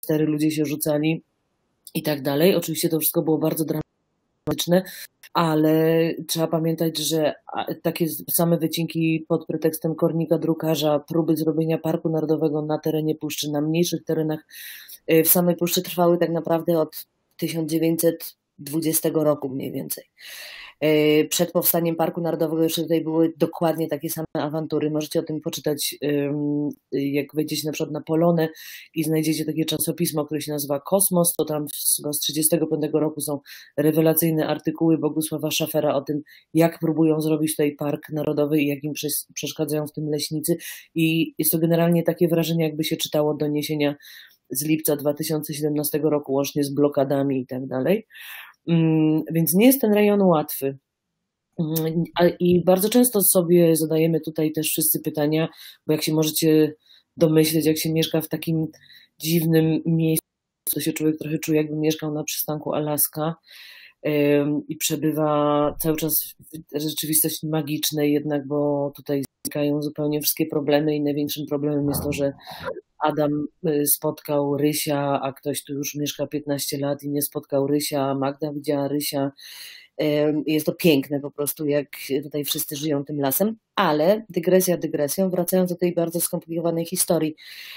stery ludzie się rzucali i tak dalej. Oczywiście to wszystko było bardzo dramatyczne, ale trzeba pamiętać, że takie same wycinki pod pretekstem kornika drukarza, próby zrobienia parku narodowego na terenie puszczy, na mniejszych terenach w samej puszczy trwały tak naprawdę od 1920 roku mniej więcej. Przed powstaniem Parku Narodowego jeszcze tutaj były dokładnie takie same awantury. Możecie o tym poczytać, jak wejdziecie na przykład na Polonę i znajdziecie takie czasopismo, które się nazywa Kosmos, to tam z 1935 roku są rewelacyjne artykuły Bogusława Szafera o tym, jak próbują zrobić tutaj Park Narodowy i jak im przeszkadzają w tym leśnicy. I jest to generalnie takie wrażenie, jakby się czytało doniesienia z lipca 2017 roku, łącznie z blokadami i tak dalej. Więc nie jest ten rejon łatwy. I bardzo często sobie zadajemy tutaj też wszyscy pytania, bo jak się możecie domyśleć, jak się mieszka w takim dziwnym miejscu, to się człowiek trochę czuje, jakby mieszkał na przystanku Alaska i przebywa cały czas w rzeczywistości magicznej jednak, bo tutaj znikają zupełnie wszystkie problemy i największym problemem jest to, że Adam spotkał Rysia, a ktoś tu już mieszka 15 lat i nie spotkał Rysia, Magda widziała Rysia. Jest to piękne po prostu, jak tutaj wszyscy żyją tym lasem, ale dygresja dygresją, wracając do tej bardzo skomplikowanej historii.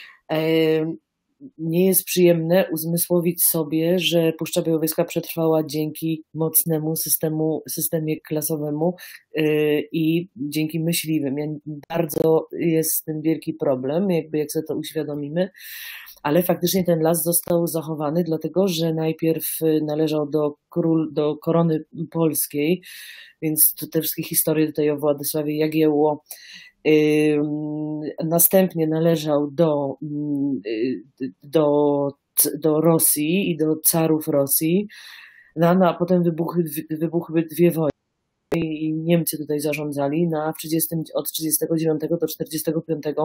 Nie jest przyjemne uzmysłowić sobie, że Puszcza Białowieska przetrwała dzięki mocnemu systemie klasowemu i dzięki myśliwym. Bardzo jest z tym wielki problem, jakby jak sobie to uświadomimy, ale faktycznie ten las został zachowany, dlatego że najpierw należał do korony polskiej, więc te wszystkie historie tutaj o Władysławie Jagiełło. Następnie należał do Rosji i do carów Rosji, a potem wybuchły dwie wojny i Niemcy tutaj zarządzali. Od 1939 do 1945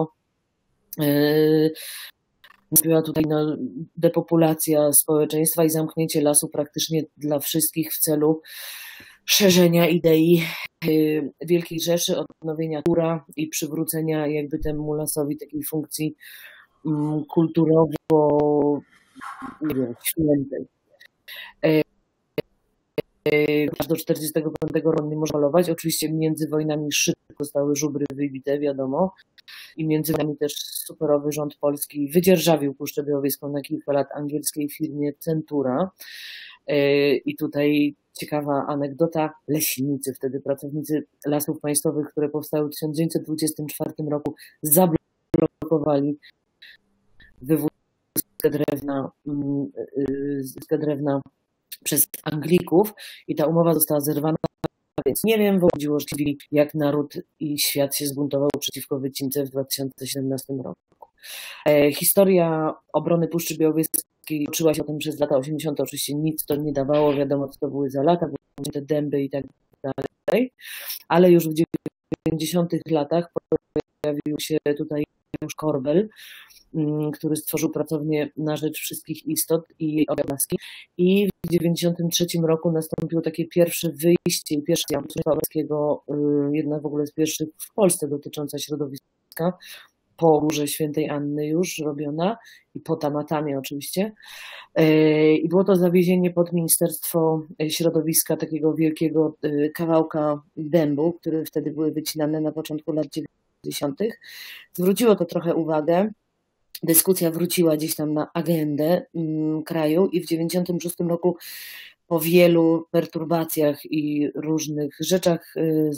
była tutaj depopulacja społeczeństwa i zamknięcie lasu praktycznie dla wszystkich w celu szerzenia idei Wielkiej Rzeszy, odnowienia Tura i przywrócenia jakby temu lasowi takiej funkcji kulturowo, nie wiem, świętej. Aż do 1945 roku nie można malować. Oczywiście między wojnami szybko zostały żubry wybite, wiadomo. I między nami też superowy rząd polski wydzierżawił Puszczę Białowieską na kilka lat angielskiej firmie Centura. I tutaj ciekawa anegdota, leśnicy, wtedy pracownicy Lasów Państwowych, które powstały w 1924 roku, zablokowali wywóz drewna przez Anglików i ta umowa została zerwana, więc nie wiem, chodziło jak naród i świat się zbuntował przeciwko wycince w 2017 roku. Historia obrony Puszczy Białowieskiej toczyła się o tym przez lata 80. Oczywiście nic to nie dawało, wiadomo co to były za lata, były te dęby i tak dalej, ale już w 90. latach pojawił się tutaj Janusz Korbel, który stworzył pracownię na rzecz wszystkich istot i jej obrazki. I w 1993 roku nastąpiło takie pierwsze wyjście i pierwsze polskiego, jedna w ogóle z pierwszych w Polsce dotycząca środowiska, po Górze Świętej Anny już robiona i po Tamatamie oczywiście. I było to zawiezienie pod Ministerstwo Środowiska takiego wielkiego kawałka dębu, które wtedy były wycinane na początku lat 90. Zwróciło to trochę uwagę. Dyskusja wróciła gdzieś tam na agendę kraju i w 1996 roku po wielu perturbacjach i różnych rzeczach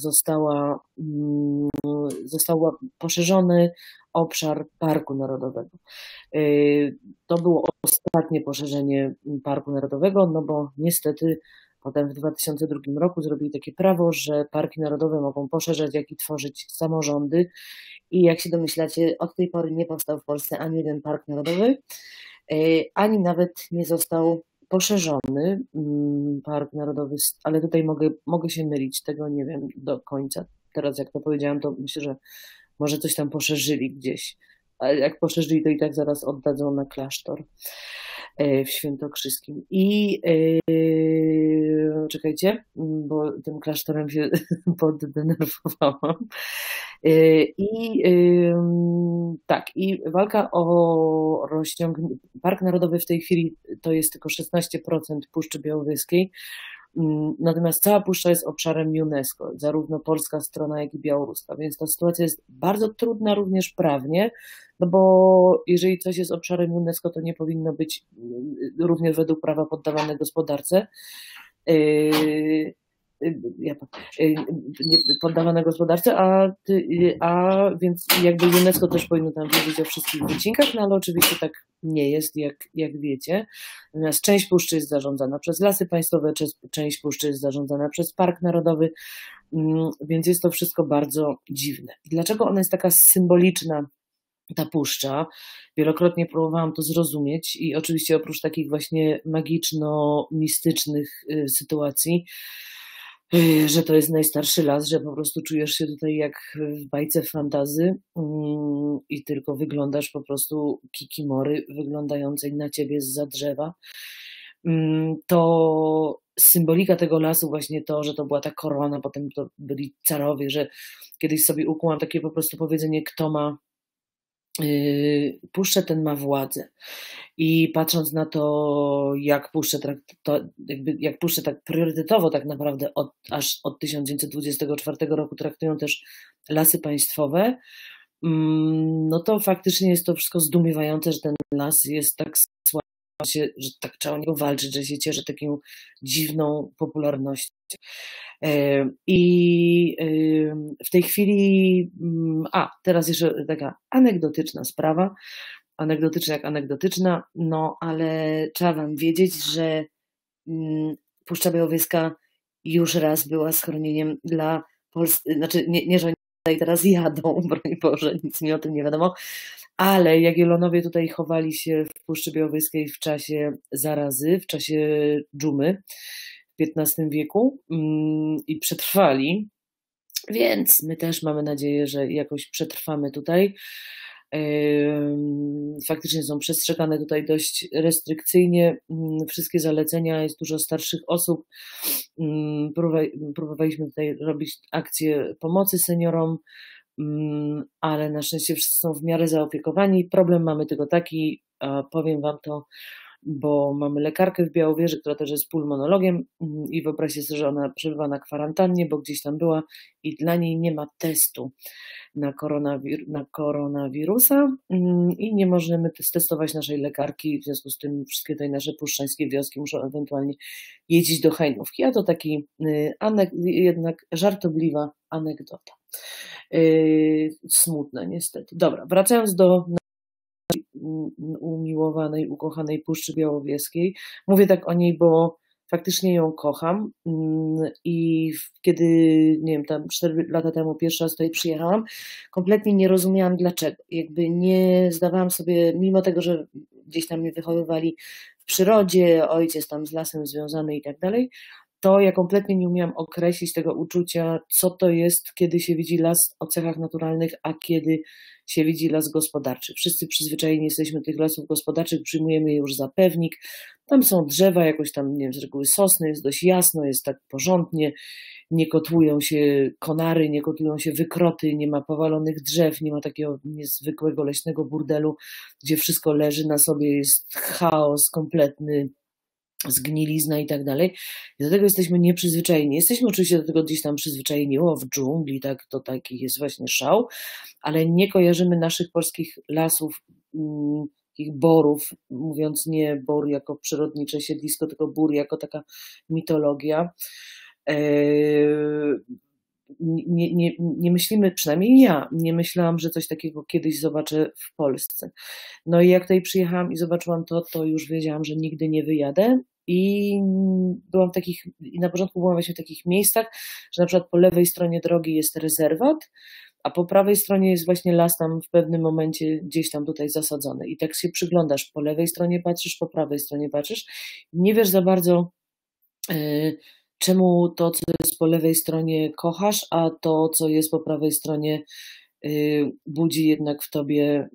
został poszerzony obszar Parku Narodowego. To było ostatnie poszerzenie Parku Narodowego, no bo niestety potem w 2002 roku zrobili takie prawo, że parki narodowe mogą poszerzać, jak i tworzyć samorządy. I jak się domyślacie, od tej pory nie powstał w Polsce ani jeden park narodowy, ani nawet nie został poszerzony park narodowy, ale tutaj mogę się mylić, tego nie wiem do końca. Teraz jak to powiedziałam, to myślę, że może coś tam poszerzyli gdzieś. Ale jak poszerzyli, to i tak zaraz oddadzą na klasztor w Świętokrzyskim. I czekajcie, bo tym klasztorem się poddenerwowałam. I Tak, i walka o rozciągnięcie. Park Narodowy w tej chwili to jest tylko 16% Puszczy Białowieskiej, natomiast cała puszcza jest obszarem UNESCO, zarówno polska strona, jak i białoruska, więc ta sytuacja jest bardzo trudna również prawnie, no bo jeżeli coś jest obszarem UNESCO, to nie powinno być również według prawa poddawane gospodarce. Poddawane gospodarce, a więc jakby UNESCO też powinno tam wiedzieć o wszystkich wycinkach, no ale oczywiście tak nie jest, jak wiecie. Natomiast część puszczy jest zarządzana przez Lasy Państwowe, część puszczy jest zarządzana przez Park Narodowy, więc jest to wszystko bardzo dziwne. Dlaczego ona jest taka symboliczna, ta puszcza? Wielokrotnie próbowałam to zrozumieć i oczywiście oprócz takich właśnie magiczno-mistycznych sytuacji, że to jest najstarszy las, że po prostu czujesz się tutaj jak w bajce fantasy i tylko wyglądasz po prostu kikimory wyglądającej na ciebie zza drzewa. To symbolika tego lasu właśnie to, że to była ta korona, potem to byli carowie, że kiedyś sobie ukułam takie po prostu powiedzenie, kto ma puszczę, ten ma władzę. I patrząc na to, jak puszczę tak priorytetowo tak naprawdę aż od 1924 roku traktują też Lasy Państwowe, no to faktycznie jest to wszystko zdumiewające, że ten las jest tak słaby, że tak trzeba o niego walczyć, że się cieszy taką dziwną popularnością. I w tej chwili, teraz jeszcze taka anegdotyczna sprawa, anegdotyczna jak anegdotyczna, no ale trzeba wam wiedzieć, że Puszcza Białowieska już raz była schronieniem dla Polski, znaczy nie, że oni tutaj teraz jadą, broń Boże, nic mi o tym nie wiadomo, ale Jagiellonowie tutaj chowali się w Puszczy Białowieskiej w czasie zarazy, w czasie dżumy w XV wieku i przetrwali, więc my też mamy nadzieję, że jakoś przetrwamy tutaj. Faktycznie są przestrzegane tutaj dość restrykcyjnie wszystkie zalecenia, jest dużo starszych osób. Próbowaliśmy tutaj robić akcje pomocy seniorom, ale na szczęście wszyscy są w miarę zaopiekowani. Problem mamy tylko taki, powiem wam to, bo mamy lekarkę w Białowieży, która też jest pulmonologiem i wyobraźcie sobie, że ona przebywa na kwarantannie, bo gdzieś tam była i dla niej nie ma testu na koronawirusa i nie możemy testować naszej lekarki, w związku z tym wszystkie te nasze puszczańskie wioski muszą ewentualnie jeździć do Hajnówki, a to taki jednak żartobliwa anegdota. Smutne niestety. Dobra, wracając do umiłowanej, ukochanej Puszczy Białowieskiej. Mówię tak o niej, bo faktycznie ją kocham i kiedy, nie wiem, tam 4 lata temu pierwszy raz tutaj przyjechałam, kompletnie nie rozumiałam dlaczego. Jakby nie zdawałam sobie, mimo tego, że gdzieś tam mnie wychowywali w przyrodzie, ojciec tam z lasem związany i tak dalej, to ja kompletnie nie umiałam określić tego uczucia, co to jest, kiedy się widzi las o cechach naturalnych, a kiedy się widzi las gospodarczy. Wszyscy przyzwyczajeni jesteśmy do tych lasów gospodarczych, przyjmujemy je już za pewnik. Tam są drzewa, jakoś tam, nie wiem, z reguły sosny, jest dość jasno, jest tak porządnie, nie kotłują się konary, nie kotłują się wykroty, nie ma powalonych drzew, nie ma takiego niezwykłego leśnego burdelu, gdzie wszystko leży na sobie, jest chaos kompletny, zgnilizna i tak dalej. I do tego jesteśmy nieprzyzwyczajeni. Jesteśmy oczywiście do tego gdzieś tam przyzwyczajeni, w dżungli, tak, to taki jest właśnie szał, ale nie kojarzymy naszych polskich lasów, takich borów, mówiąc nie bor jako przyrodnicze siedlisko, tylko bór jako taka mitologia. Nie myślimy, przynajmniej ja, nie myślałam, że coś takiego kiedyś zobaczę w Polsce. No i jak tutaj przyjechałam i zobaczyłam to już wiedziałam, że nigdy nie wyjadę. I byłam na początku byłam właśnie w takich miejscach, że na przykład po lewej stronie drogi jest rezerwat, a po prawej stronie jest właśnie las tam w pewnym momencie gdzieś tam tutaj zasadzony. I tak się przyglądasz, po lewej stronie patrzysz, po prawej stronie patrzysz. Nie wiesz za bardzo, czemu to, co jest po lewej stronie kochasz, a to, co jest po prawej stronie budzi jednak w tobie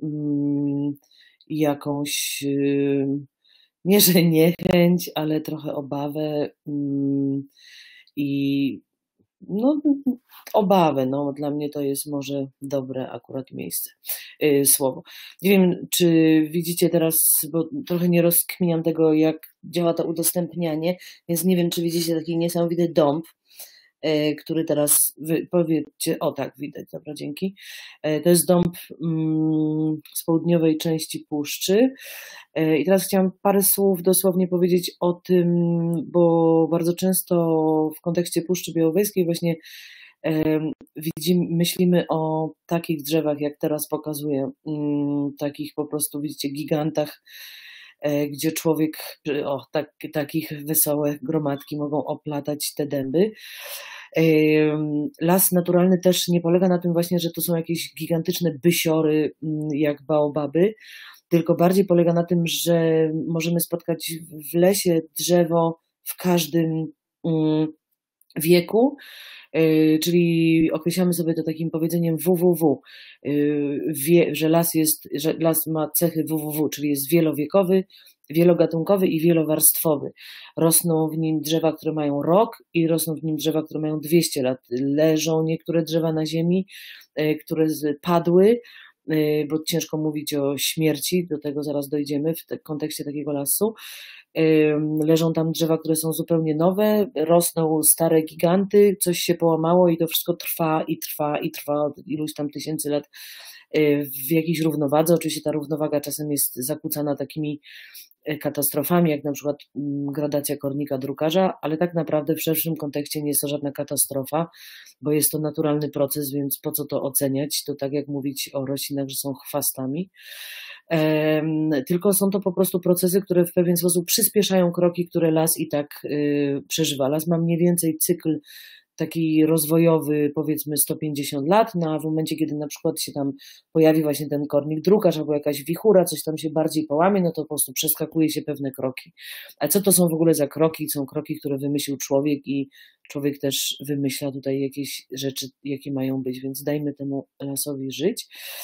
jakąś, nie że niechęć, ale trochę obawę i no, obawę. No, dla mnie to jest może dobre akurat miejsce, słowo. Nie wiem, czy widzicie teraz, bo trochę nie rozkminiam tego, jak działa to udostępnianie, więc nie wiem, czy widzicie taki niesamowity dąb, który teraz, wy powiedzcie, o tak, widać, dobra, dzięki. To jest dąb z południowej części puszczy. I teraz chciałam parę słów dosłownie powiedzieć o tym, bo bardzo często w kontekście Puszczy Białowieskiej właśnie myślimy o takich drzewach, jak teraz pokazuję, takich po prostu, widzicie, gigantach, gdzie człowiek, takich wesołe gromadki mogą oplatać te dęby. Las naturalny też nie polega na tym właśnie, że to są jakieś gigantyczne bysiory, jak baobaby, tylko bardziej polega na tym, że możemy spotkać w lesie drzewo w każdym wieku, czyli określamy sobie to takim powiedzeniem www, że las ma cechy www, czyli jest wielowiekowy, wielogatunkowy i wielowarstwowy. Rosną w nim drzewa, które mają rok i rosną w nim drzewa, które mają 200 lat. Leżą niektóre drzewa na ziemi, które padły, bo ciężko mówić o śmierci, do tego zaraz dojdziemy w kontekście takiego lasu. Leżą tam drzewa, które są zupełnie nowe, rosną stare giganty, coś się połamało i to wszystko trwa i trwa i trwa od iluś tam tysięcy lat w jakiejś równowadze. Oczywiście ta równowaga czasem jest zakłócana takimi katastrofami, jak na przykład gradacja kornika drukarza, ale tak naprawdę w szerszym kontekście nie jest to żadna katastrofa, bo jest to naturalny proces, więc po co to oceniać? To tak jak mówić o roślinach, że są chwastami. Tylko są to po prostu procesy, które w pewien sposób przyspieszają kroki, które las i tak przeżywa. Las ma mniej więcej cykl taki rozwojowy, powiedzmy 150 lat, no a w momencie, kiedy na przykład się tam pojawi właśnie ten kornik drukarz albo jakaś wichura, coś tam się bardziej połamie, no to po prostu przeskakuje się pewne kroki. A co to są w ogóle za kroki? Są kroki, które wymyślił człowiek i człowiek też wymyśla tutaj jakieś rzeczy, jakie mają być, więc dajmy temu lasowi żyć.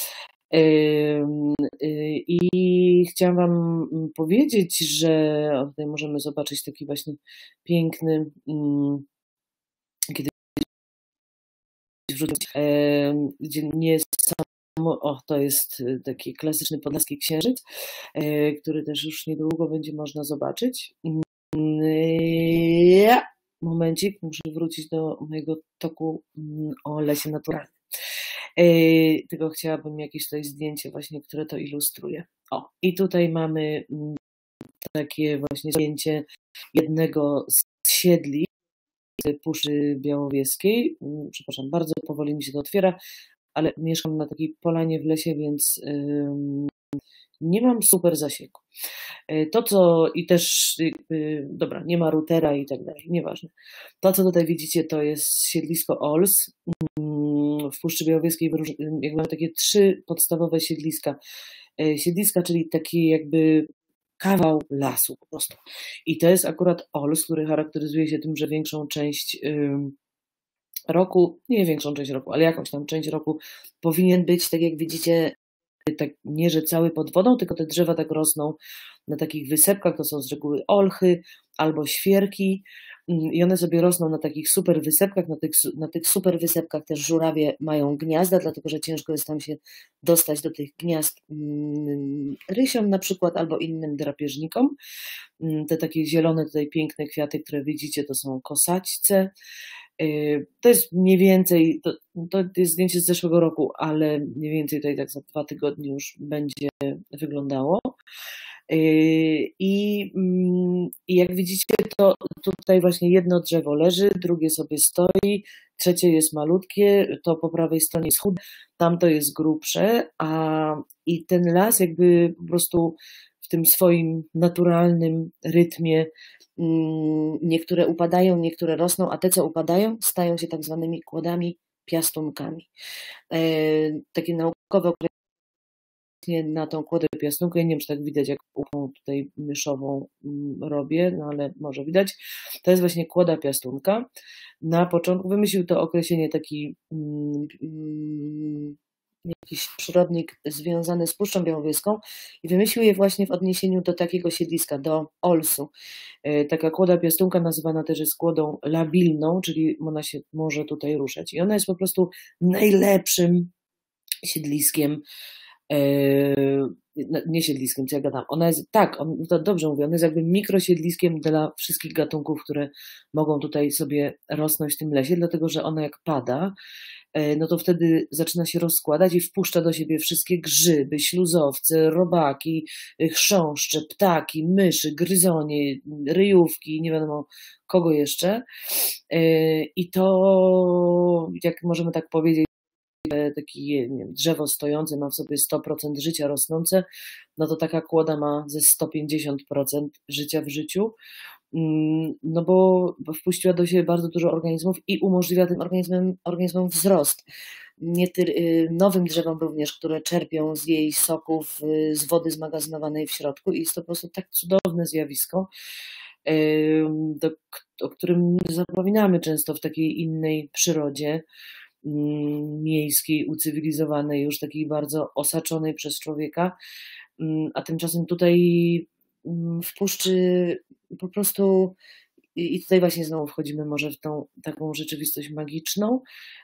I chciałam wam powiedzieć, że tutaj możemy zobaczyć taki właśnie piękny, kiedy wrzucić, gdzie nie samo, to jest taki klasyczny podlaski księżyc, który też już niedługo będzie można zobaczyć. Momencik, muszę wrócić do mojego toku o lesie naturalnym. Tylko chciałabym jakieś tutaj zdjęcie właśnie, które to ilustruje. O, i tutaj mamy takie właśnie zdjęcie jednego z siedli Puszczy Białowieskiej. Przepraszam, bardzo powoli mi się to otwiera, ale mieszkam na takiej polanie w lesie, więc nie mam super zasięgu. To co i też, dobra, nie ma routera i tak dalej, nieważne. To co tutaj widzicie, to jest siedlisko Ols. W Puszczy Białowieskiej jakby mamy takie 3 podstawowe siedliska. Siedliska, czyli taki jakby kawał lasu po prostu. I to jest akurat Ols, który charakteryzuje się tym, że większą część roku, nie większą część roku, ale jakąś tam część roku powinien być, tak jak widzicie, tak nie, że cały pod wodą, tylko te drzewa tak rosną na takich wysepkach, to są z reguły olchy albo świerki i one sobie rosną na takich super wysepkach, na tych super wysepkach też żurawie mają gniazda, dlatego że ciężko jest tam się dostać do tych gniazd rysiom na przykład albo innym drapieżnikom. Te takie zielone tutaj piękne kwiaty, które widzicie, to są kosaćce. To jest mniej więcej, to jest zdjęcie z zeszłego roku, ale mniej więcej tutaj tak za 2 tygodnie już będzie wyglądało. I jak widzicie, to tutaj właśnie jedno drzewo leży, drugie sobie stoi, trzecie jest malutkie, to po prawej stronie jest chude, tamto jest grubsze, i ten las jakby po prostu w tym swoim naturalnym rytmie, niektóre upadają, niektóre rosną, a te co upadają stają się tak zwanymi kłodami piastunkami. Takie naukowe określenie na tą kłodę piastunkę, ja nie wiem czy tak widać jak upą tutaj myszową robię, no ale może widać, to jest właśnie kłoda piastunka. Na początku wymyślił to określenie taki jakiś przyrodnik związany z Puszczą Białowieską i wymyślił je właśnie w odniesieniu do takiego siedliska, do Olsu. Taka kłoda piastunka nazywana też jest kłodą labilną, czyli ona się może tutaj ruszać. I ona jest po prostu najlepszym siedliskiem, nie siedliskiem, co ja gadam. Ona jest, tak, to dobrze mówię, ona jest jakby mikrosiedliskiem dla wszystkich gatunków, które mogą tutaj sobie rosnąć w tym lesie, dlatego że ona jak pada, no to wtedy zaczyna się rozkładać i wpuszcza do siebie wszystkie grzyby, śluzowce, robaki, chrząszcze, ptaki, myszy, gryzonie, ryjówki, nie wiadomo kogo jeszcze. I to, jak możemy tak powiedzieć, taki nie wiem, drzewo stojące ma w sobie 100% życia rosnące, no to taka kłoda ma ze 150% życia w życiu, no bo wpuściła do siebie bardzo dużo organizmów i umożliwia tym organizmom wzrost. Nowym drzewom również, które czerpią z jej soków, z wody zmagazynowanej w środku i jest to po prostu tak cudowne zjawisko, o którym zapominamy często w takiej innej przyrodzie miejskiej, ucywilizowanej, już takiej bardzo osaczonej przez człowieka, a tymczasem tutaj w puszczy po prostu, i tutaj właśnie znowu wchodzimy może w tą taką rzeczywistość magiczną,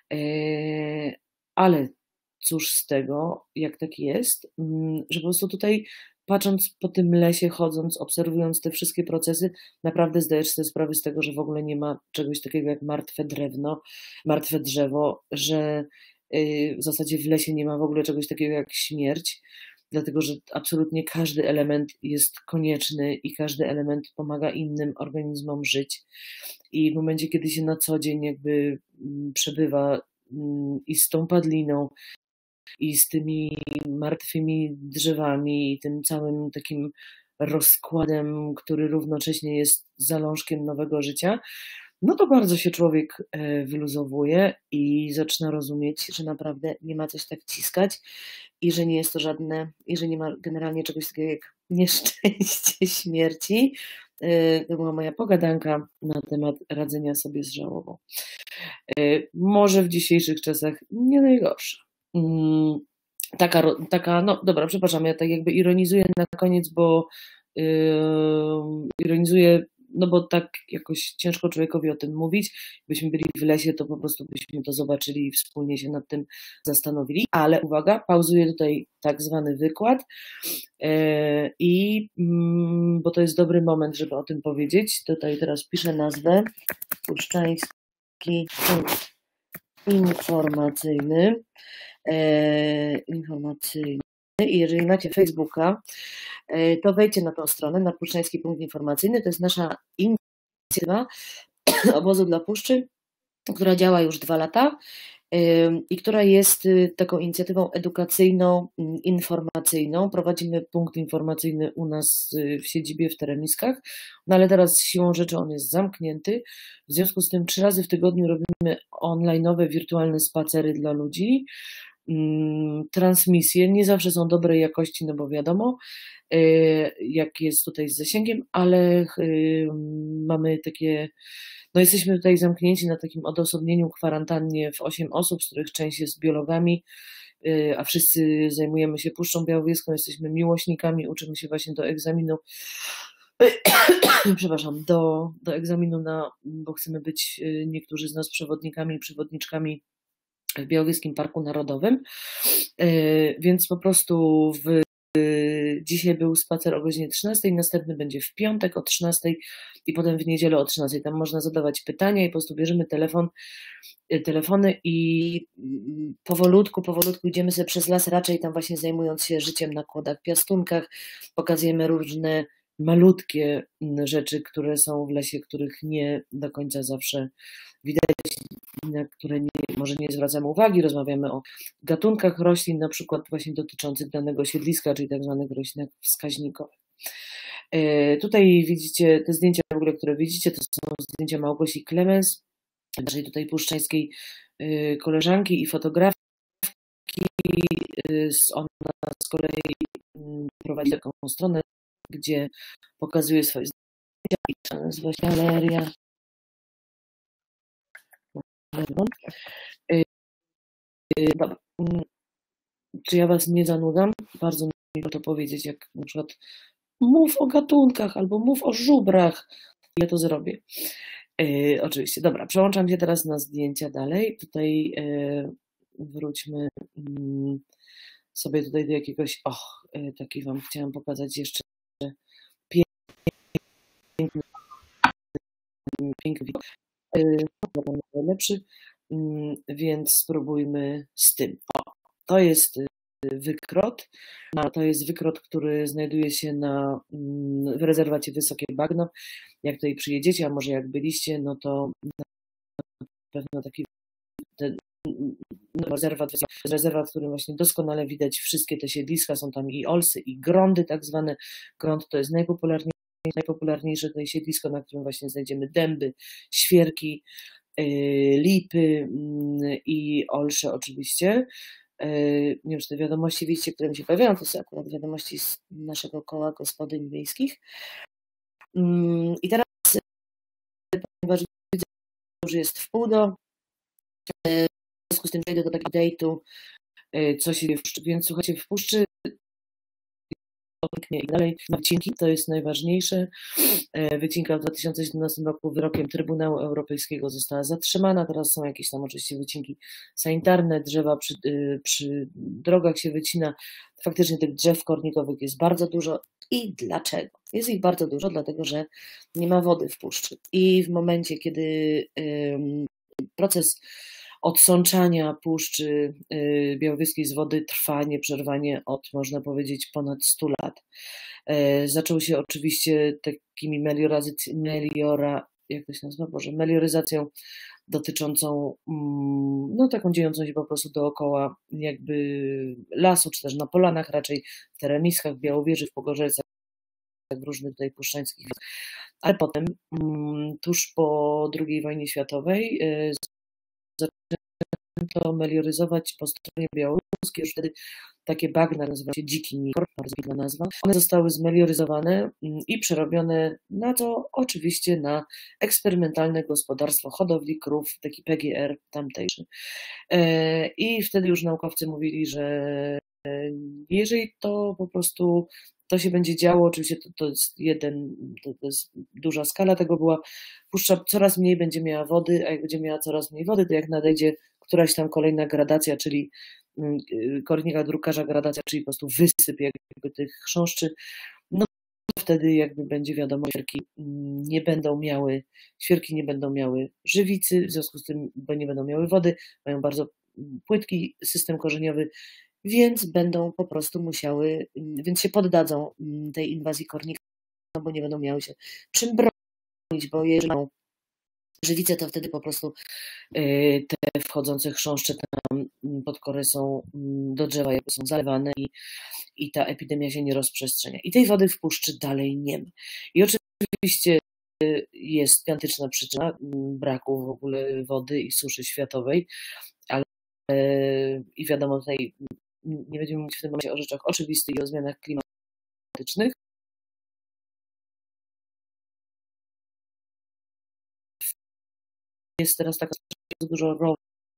ale cóż z tego, jak tak jest, że po prostu tutaj patrząc po tym lesie, chodząc, obserwując te wszystkie procesy, naprawdę zdajesz sobie sprawę z tego, że w ogóle nie ma czegoś takiego jak martwe drewno, martwe drzewo, że w zasadzie w lesie nie ma w ogóle czegoś takiego jak śmierć, dlatego że absolutnie każdy element jest konieczny i każdy element pomaga innym organizmom żyć. I w momencie, kiedy się na co dzień jakby przebywa i z tą padliną, i z tymi martwymi drzewami i tym całym takim rozkładem, który równocześnie jest zalążkiem nowego życia, no to bardzo się człowiek wyluzowuje i zaczyna rozumieć, że naprawdę nie ma coś tak ciskać i że nie jest to żadne, i że nie ma generalnie czegoś takiego jak nieszczęście śmierci. To była moja pogadanka na temat radzenia sobie z żałobą. Może w dzisiejszych czasach nie najgorsza. Taka, no dobra, przepraszam, ja tak jakby ironizuję na koniec, bo ironizuję, no bo tak jakoś ciężko człowiekowi o tym mówić. Gdybyśmy byli w lesie, to po prostu byśmy to zobaczyli i wspólnie się nad tym zastanowili. Ale uwaga, pauzuję tutaj tak zwany wykład i bo to jest dobry moment, żeby o tym powiedzieć. Tutaj teraz piszę nazwę: Puszczański Punkt Informacyjny. I jeżeli macie Facebooka, to wejdźcie na tą stronę, na Puszczański Punkt Informacyjny. To jest nasza inicjatywa Obozu dla Puszczy, która działa już 2 lata i która jest taką inicjatywą edukacyjną, informacyjną. Prowadzimy punkt informacyjny u nas w siedzibie w Teremiskach, no ale teraz siłą rzeczy on jest zamknięty. W związku z tym 3 razy w tygodniu robimy online'owe, wirtualne spacery dla ludzi. Transmisje nie zawsze są dobrej jakości, no bo wiadomo, jak jest tutaj z zasięgiem, ale mamy takie, no jesteśmy tutaj zamknięci na takim odosobnieniu, kwarantannie w 8 osób, z których część jest biologami, a wszyscy zajmujemy się Puszczą Białowieską, jesteśmy miłośnikami, uczymy się właśnie do egzaminu, przepraszam, do egzaminu bo chcemy być niektórzy z nas przewodnikami i przewodniczkami w Białowieskim Parku Narodowym, więc po prostu dzisiaj był spacer o godzinie 13, następny będzie w piątek o 13 i potem w niedzielę o 13. Tam można zadawać pytania i po prostu bierzemy telefony i powolutku idziemy sobie przez las, raczej tam właśnie zajmując się życiem na kłodach, piastunkach, pokazujemy różne malutkie rzeczy, które są w lesie, których nie do końca zawsze widać, na które może nie zwracamy uwagi. Rozmawiamy o gatunkach roślin, na przykład właśnie dotyczących danego siedliska, czyli tak zwanych roślinach wskaźnikowych. Tutaj widzicie te zdjęcia w ogóle, które widzicie, to są zdjęcia Małgosi Klemens, naszej tutaj puszczańskiej koleżanki i fotografki. Ona z kolei prowadzi taką stronę, gdzie pokazuje swoje zdjęcia i to nazywa się Galeria. Dobra. Czy ja was nie zanudzam? Bardzo mi to powiedzieć, jak na przykład mów o gatunkach albo mów o żubrach. Ja to zrobię. Oczywiście. Dobra, przełączam się teraz na zdjęcia dalej. Tutaj wróćmy sobie tutaj do jakiegoś, taki wam chciałam pokazać jeszcze piękny, piękny widok. Najlepszy, więc spróbujmy z tym. To jest wykrot. To jest wykrot, który znajduje się w rezerwacie Wysokie Bagno. Jak tutaj przyjedziecie, a może jak byliście, no to na pewno taki rezerwat, w którym właśnie doskonale widać wszystkie te siedliska. Są tam i olsy, i grądy tak zwane. Grąd to jest najpopularniejsze tutaj siedlisko, na którym właśnie znajdziemy dęby, świerki, lipy i olsze oczywiście. Nie wiem, czy te wiadomości widzicie, które mi się pojawiają, to są akurat wiadomości z naszego koła gospodyń wiejskich. I teraz, ponieważ widzę, że jest w pół do, w związku z tym przejdę do takiego update'u, co się dzieje w puszczy, więc słuchajcie, w puszczy i dalej. Wycinki to jest najważniejsze. Wycinka w 2017 roku wyrokiem Trybunału Europejskiego została zatrzymana. Teraz są jakieś tam oczywiście wycinki sanitarne, drzewa przy drogach się wycina. Faktycznie tych drzew kornikowych jest bardzo dużo. I dlaczego? Jest ich bardzo dużo, dlatego że nie ma wody w puszczy. I w momencie, kiedy proces odsączania Puszczy Białowieskiej z wody trwa nieprzerwanie od, można powiedzieć, ponad 100 lat. Zaczął się oczywiście takimi melioryzacją dotyczącą, no taką dziejącą się po prostu dookoła jakby lasu, czy też na polanach raczej, w tereniskach, w Białowieży, w Pogorzelcach, w różnych tutaj puszczańskich. Ale potem, tuż po II wojnie światowej, zaczęto melioryzować po stronie białoruskiej, już wtedy takie bagna, nazywa się Dziki Nikor, bardzo piękna nazwa. One zostały zmelioryzowane i przerobione na to oczywiście na eksperymentalne gospodarstwo hodowli krów, taki PGR tamtejszy. I wtedy już naukowcy mówili, że jeżeli to po prostu to się będzie działo, oczywiście to jest duża skala tego była, puszcza coraz mniej będzie miała wody, a jak będzie miała coraz mniej wody, to jak nadejdzie któraś tam kolejna gradacja, czyli kornika drukarza gradacja, czyli po prostu wysyp jakby tych chrząszczy, no wtedy jakby będzie wiadomo, świerki nie będą miały żywicy, w związku z tym, bo nie będą miały wody, mają bardzo płytki system korzeniowy, więc będą po prostu musiały, więc się poddadzą tej inwazji kornika, no bo nie będą miały się czym bronić, bo jeżeli mają żywice, to wtedy po prostu te wchodzące chrząszcze tam pod korę są do drzewa, jakby są zalewane i ta epidemia się nie rozprzestrzenia. I tej wody w puszczy dalej nie ma. I oczywiście jest gigantyczna przyczyna braku w ogóle wody i suszy światowej, ale i wiadomo, tutaj nie będziemy mówić w tym momencie o rzeczach oczywistych i o zmianach klimatycznych. Jest teraz taka dużo rower,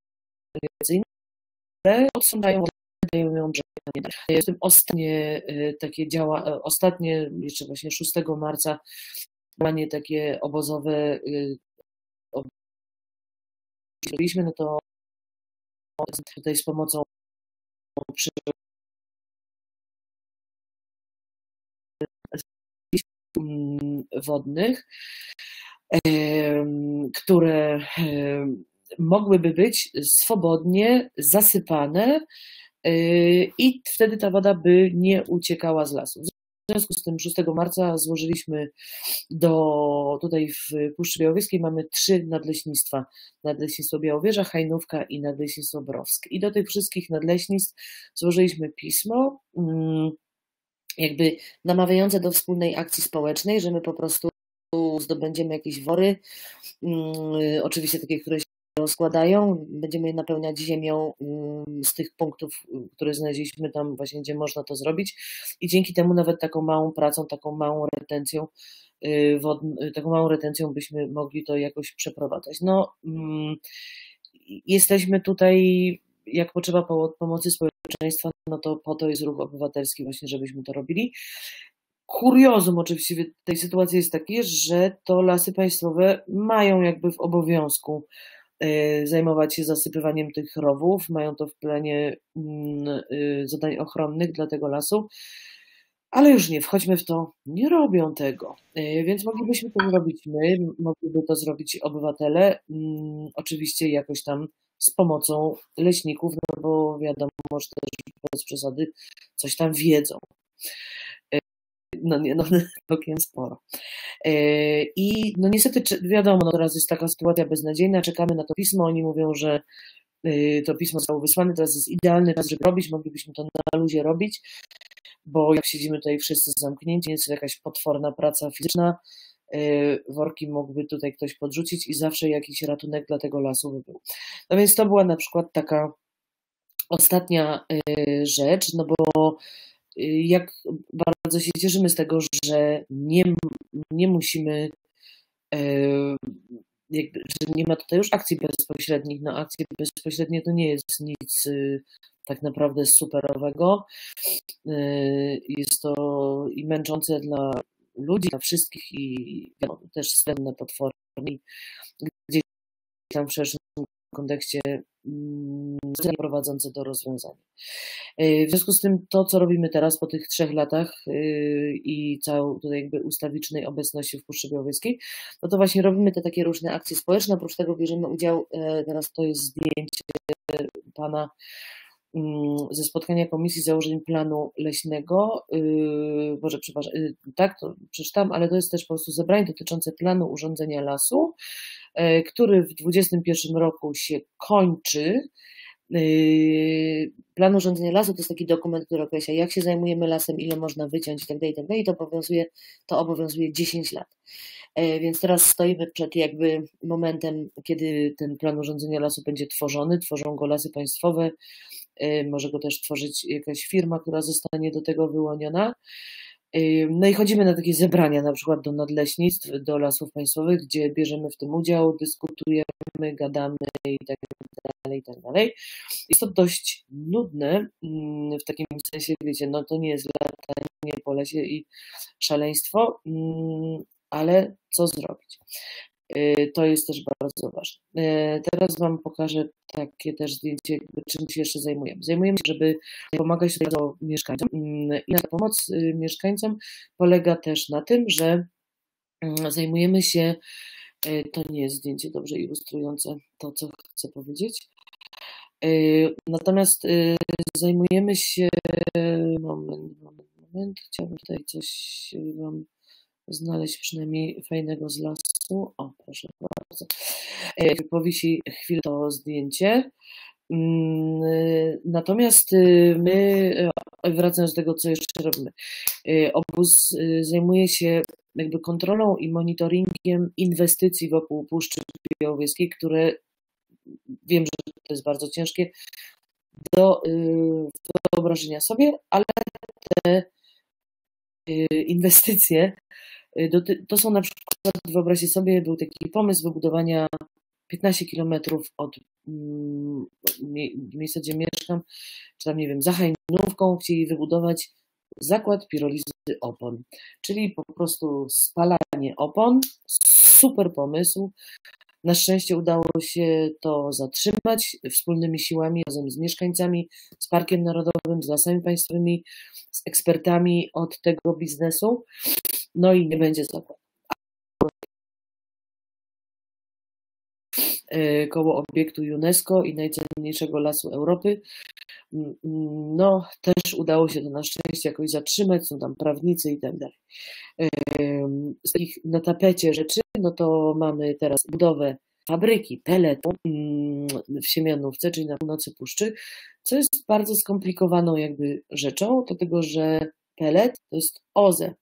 które odsądzają, dają ją brzeg. Jest tym ostatnie jeszcze właśnie 6 marca działanie takie obozowe zrobiliśmy, no to tutaj z pomocą wodnych, które mogłyby być swobodnie zasypane i wtedy ta woda by nie uciekała z lasu. W związku z tym 6 marca złożyliśmy tutaj w Puszczy Białowieskiej mamy 3 nadleśnictwa. Nadleśnictwo Białowieża, Hajnówka i Nadleśnictwo Browskie. I do tych wszystkich nadleśnictw złożyliśmy pismo, jakby namawiające do wspólnej akcji społecznej, że my po prostu zdobędziemy jakieś wory, oczywiście takie, które się rozkładają, będziemy je napełniać ziemią z tych punktów, które znaleźliśmy tam właśnie, gdzie można to zrobić i dzięki temu nawet taką małą pracą, taką małą retencją byśmy mogli to jakoś przeprowadzać. No, jesteśmy tutaj, jak potrzeba pomocy społecznej, bezpieczeństwa, no to po to jest ruch obywatelski właśnie, żebyśmy to robili. Kuriozum oczywiście w tej sytuacji jest takie, że to Lasy Państwowe mają jakby w obowiązku zajmować się zasypywaniem tych rowów, mają to w planie zadań ochronnych dla tego lasu, ale już nie, wchodźmy w to, nie robią tego, więc moglibyśmy to zrobić my, mogliby to zrobić obywatele, oczywiście jakoś tam z pomocą leśników, no bo wiadomo, że też bez przesady coś tam wiedzą. No nie, no całkiem sporo. I no niestety wiadomo, no teraz jest taka sytuacja beznadziejna, czekamy na to pismo, oni mówią, że to pismo zostało wysłane, teraz jest idealny czas, żeby robić, moglibyśmy to na luzie robić, bo jak siedzimy tutaj wszyscy zamknięci, jest jakaś potworna praca fizyczna, worki mógłby tutaj ktoś podrzucić i zawsze jakiś ratunek dla tego lasu by był. No więc to była na przykład taka ostatnia rzecz, no bo jak bardzo się cieszymy z tego, że nie musimy, że nie ma tutaj już akcji bezpośrednich. No akcje bezpośrednie to nie jest nic tak naprawdę superowego. Jest to i męczące dla ludzi, dla wszystkich i wiadomo, też wstępne potwory, gdzieś tam w szerszym kontekście prowadzące do rozwiązania. W związku z tym to, co robimy teraz po tych 3 latach i całej tutaj jakby ustawicznej obecności w Puszczy Białowieskiej, no to właśnie robimy te takie różne akcje społeczne, oprócz tego bierzemy udział, teraz to jest zdjęcie pana ze spotkania Komisji Założeń Planu Leśnego, Boże, przepraszam, tak, to przeczytam, ale to jest też po prostu zebranie dotyczące planu urządzenia lasu, który w 2021 roku się kończy. Plan urządzenia lasu to jest taki dokument, który określa, jak się zajmujemy lasem, ile można wyciąć itd. I to obowiązuje 10 lat. Więc teraz stoimy przed jakby momentem, kiedy ten plan urządzenia lasu będzie tworzony, tworzą go Lasy Państwowe, może go też tworzyć jakaś firma, która zostanie do tego wyłoniona. No i chodzimy na takie zebrania, na przykład do nadleśnictw, do lasów państwowych, gdzie bierzemy w tym udział, dyskutujemy, gadamy i tak dalej, i tak dalej. Jest to dość nudne, w takim sensie, wiecie, no to nie jest latanie po lesie i szaleństwo, ale co zrobić? To jest też bardzo ważne. Teraz Wam pokażę takie też zdjęcie, czym się jeszcze zajmujemy. Zajmujemy się, żeby pomagać mieszkańcom i ta pomoc mieszkańcom polega też na tym, że zajmujemy się, to nie jest zdjęcie dobrze ilustrujące to, co chcę powiedzieć, natomiast zajmujemy się, moment, chciałbym tutaj coś Wam znaleźć przynajmniej fajnego z lasu. O, proszę bardzo. Powisi chwilę to zdjęcie. Natomiast my, wracając do tego, co jeszcze robimy, obóz zajmuje się jakby kontrolą i monitoringiem inwestycji wokół Puszczy Białowieskiej, które wiem, że to jest bardzo ciężkie do wyobrażenia sobie, ale te inwestycje to są na przykład, wyobraźcie sobie, był taki pomysł wybudowania 15 kilometrów od miejsca, gdzie mieszkam, czy tam, nie wiem, za Hajnówką chcieli wybudować zakład pirolizy opon, czyli po prostu spalanie opon, super pomysł. Na szczęście udało się to zatrzymać wspólnymi siłami razem z mieszkańcami, z Parkiem Narodowym, z Lasami Państwowymi, z ekspertami od tego biznesu. No i nie będzie zakładu. Koło obiektu UNESCO i najcenniejszego lasu Europy. No, też udało się to na szczęście jakoś zatrzymać, są tam prawnicy i tak dalej. Z takich na tapecie rzeczy, no to mamy teraz budowę fabryki peletu w Siemianówce, czyli na północy Puszczy, co jest bardzo skomplikowaną jakby rzeczą, dlatego że pelet to jest OZE.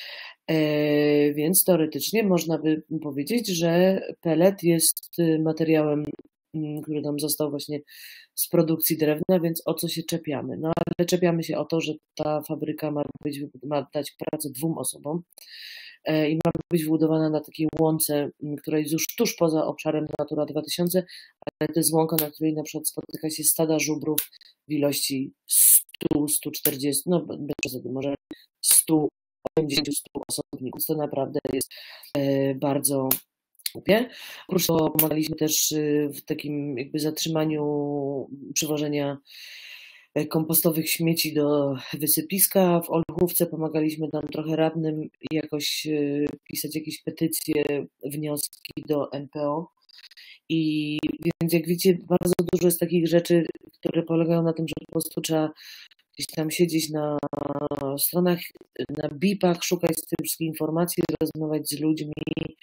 Więc teoretycznie można by powiedzieć, że pelet jest materiałem, który nam został właśnie z produkcji drewna, więc o co się czepiamy? No ale czepiamy się o to, że ta fabryka ma dać pracę 2 osobom, i ma być wybudowana na takiej łące, która jest już tuż poza obszarem Natura 2000, ale to jest łąka, na której na przykład spotyka się stada żubrów w ilości 100, 140, no bez przesady, może 180, 100 osobników. To naprawdę jest bardzo głupie. Oprócz tego pomagaliśmy też w takim jakby zatrzymaniu przywożenia kompostowych śmieci do wysypiska. W Olchówce pomagaliśmy tam trochę radnym jakoś pisać jakieś petycje, wnioski do NPO. I więc jak widzicie, bardzo dużo jest takich rzeczy, które polegają na tym, że po prostu trzeba gdzieś tam siedzieć na stronach, na BIP-ach, szukać tych wszystkich informacji, rozmawiać z ludźmi,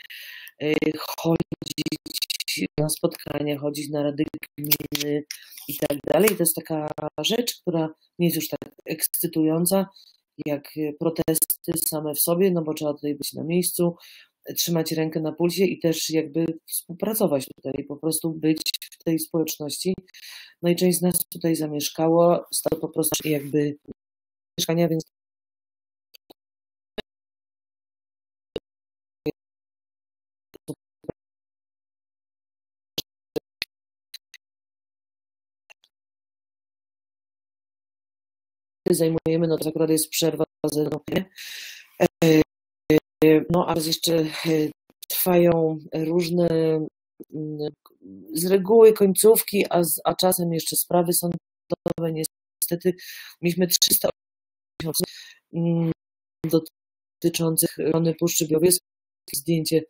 chodzić na spotkania, chodzić na rady gminy i tak dalej. To jest taka rzecz, która nie jest już tak ekscytująca jak protesty same w sobie, no bo trzeba tutaj być na miejscu, trzymać rękę na pulsie i też jakby współpracować tutaj, po prostu być w tej społeczności. No i część z nas tutaj zamieszkało, stało po prostu jakby mieszkania, więc zajmujemy, no to akurat jest przerwa no a jeszcze trwają różne z reguły końcówki, a czasem jeszcze sprawy sądowe. Niestety mieliśmy 300 dotyczących ochrony Puszczy Białowieskiej. Zdjęcie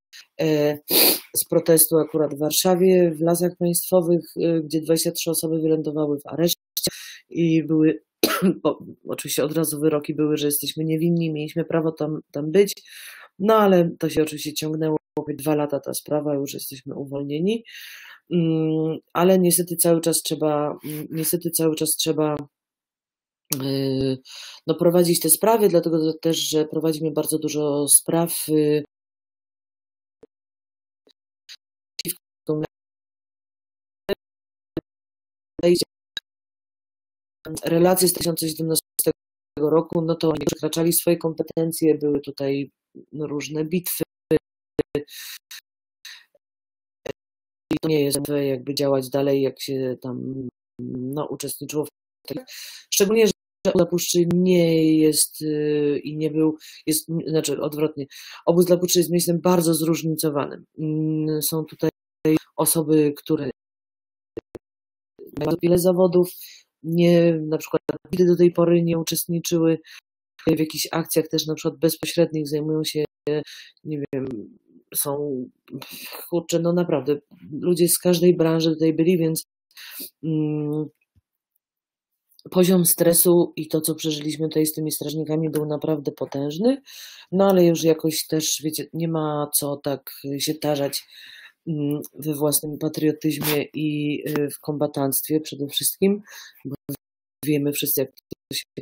z protestu akurat w Warszawie, w Lasach Państwowych, gdzie 23 osoby wylądowały w areszcie i były, oczywiście od razu wyroki były, że jesteśmy niewinni, mieliśmy prawo tam być, no ale to się oczywiście ciągnęło 2 lata ta sprawa, już jesteśmy uwolnieni, ale niestety cały czas trzeba no, prowadzić te sprawy, dlatego też, że prowadzimy bardzo dużo spraw relacje z 2017 roku, no to oni przekraczali swoje kompetencje, były tutaj różne bitwy. I to nie jest jakby działać dalej, jak się tam no, uczestniczyło w tym. Szczególnie, że obóz dla Puszczy nie jest i nie był, znaczy odwrotnie, obóz dla Puszczy jest miejscem bardzo zróżnicowanym. Są tutaj osoby, które mają wiele zawodów, na przykład do tej pory nie uczestniczyły w jakichś akcjach też na przykład bezpośrednich, zajmują się, nie wiem, są, kurczę, no naprawdę, ludzie z każdej branży tutaj byli, więc poziom stresu i to, co przeżyliśmy tutaj z tymi strażnikami, był naprawdę potężny, no ale już jakoś też, wiecie, nie ma co tak się tarzać we własnym patriotyzmie i w kombatanstwie przede wszystkim, bo wiemy wszyscy, jak to się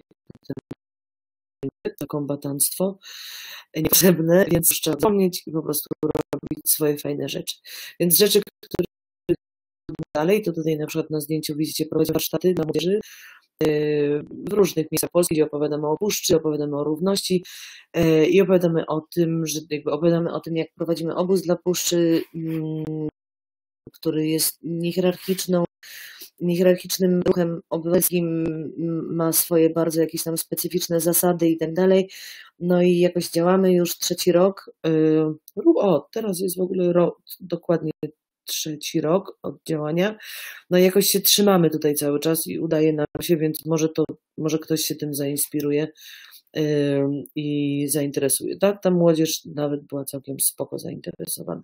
to kombatanstwo niepotrzebne, więc trzeba zapomnieć i po prostu robić swoje fajne rzeczy. Więc rzeczy, które dalej, to tutaj na przykład na zdjęciu widzicie, prowadzić warsztaty dla młodzieży w różnych miejscach Polski, gdzie opowiadamy o Puszczy, opowiadamy o równości i opowiadamy o tym, że jakby opowiadamy o tym, jak prowadzimy obóz dla Puszczy, który jest niehierarchicznym ruchem obywatelskim, ma swoje bardzo jakieś tam specyficzne zasady i tak dalej. No i jakoś działamy już 3. rok. Teraz jest w ogóle dokładnie 3. rok od działania. No i jakoś się trzymamy tutaj cały czas i udaje nam się, więc może ktoś się tym zainspiruje i zainteresuje. Ta młodzież nawet była całkiem spoko zainteresowana.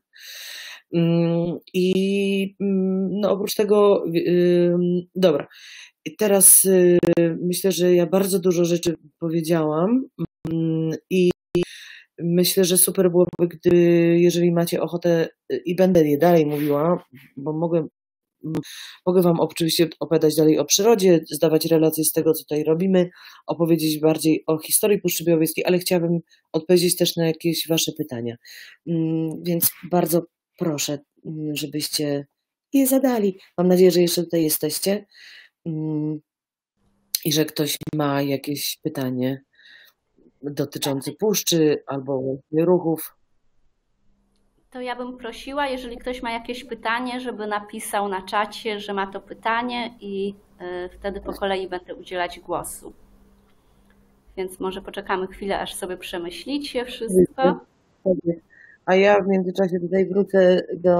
I no oprócz tego, dobra, teraz myślę, że ja bardzo dużo rzeczy powiedziałam i myślę, że super byłoby, jeżeli macie ochotę i będę je dalej mówiła, bo mogę Wam oczywiście opowiadać dalej o przyrodzie, zdawać relacje z tego, co tutaj robimy, opowiedzieć bardziej o historii Puszczy Białowieskiej, ale chciałabym odpowiedzieć też na jakieś Wasze pytania. Więc bardzo proszę, żebyście je zadali. Mam nadzieję, że jeszcze tutaj jesteście i że ktoś ma jakieś pytanie. dotyczący puszczy albo ruchów. To ja bym prosiła, jeżeli ktoś ma jakieś pytanie, żeby napisał na czacie, że ma to pytanie i wtedy po kolei będę udzielać głosu. Więc może poczekamy chwilę, aż sobie przemyślicie wszystko. A ja w międzyczasie tutaj wrócę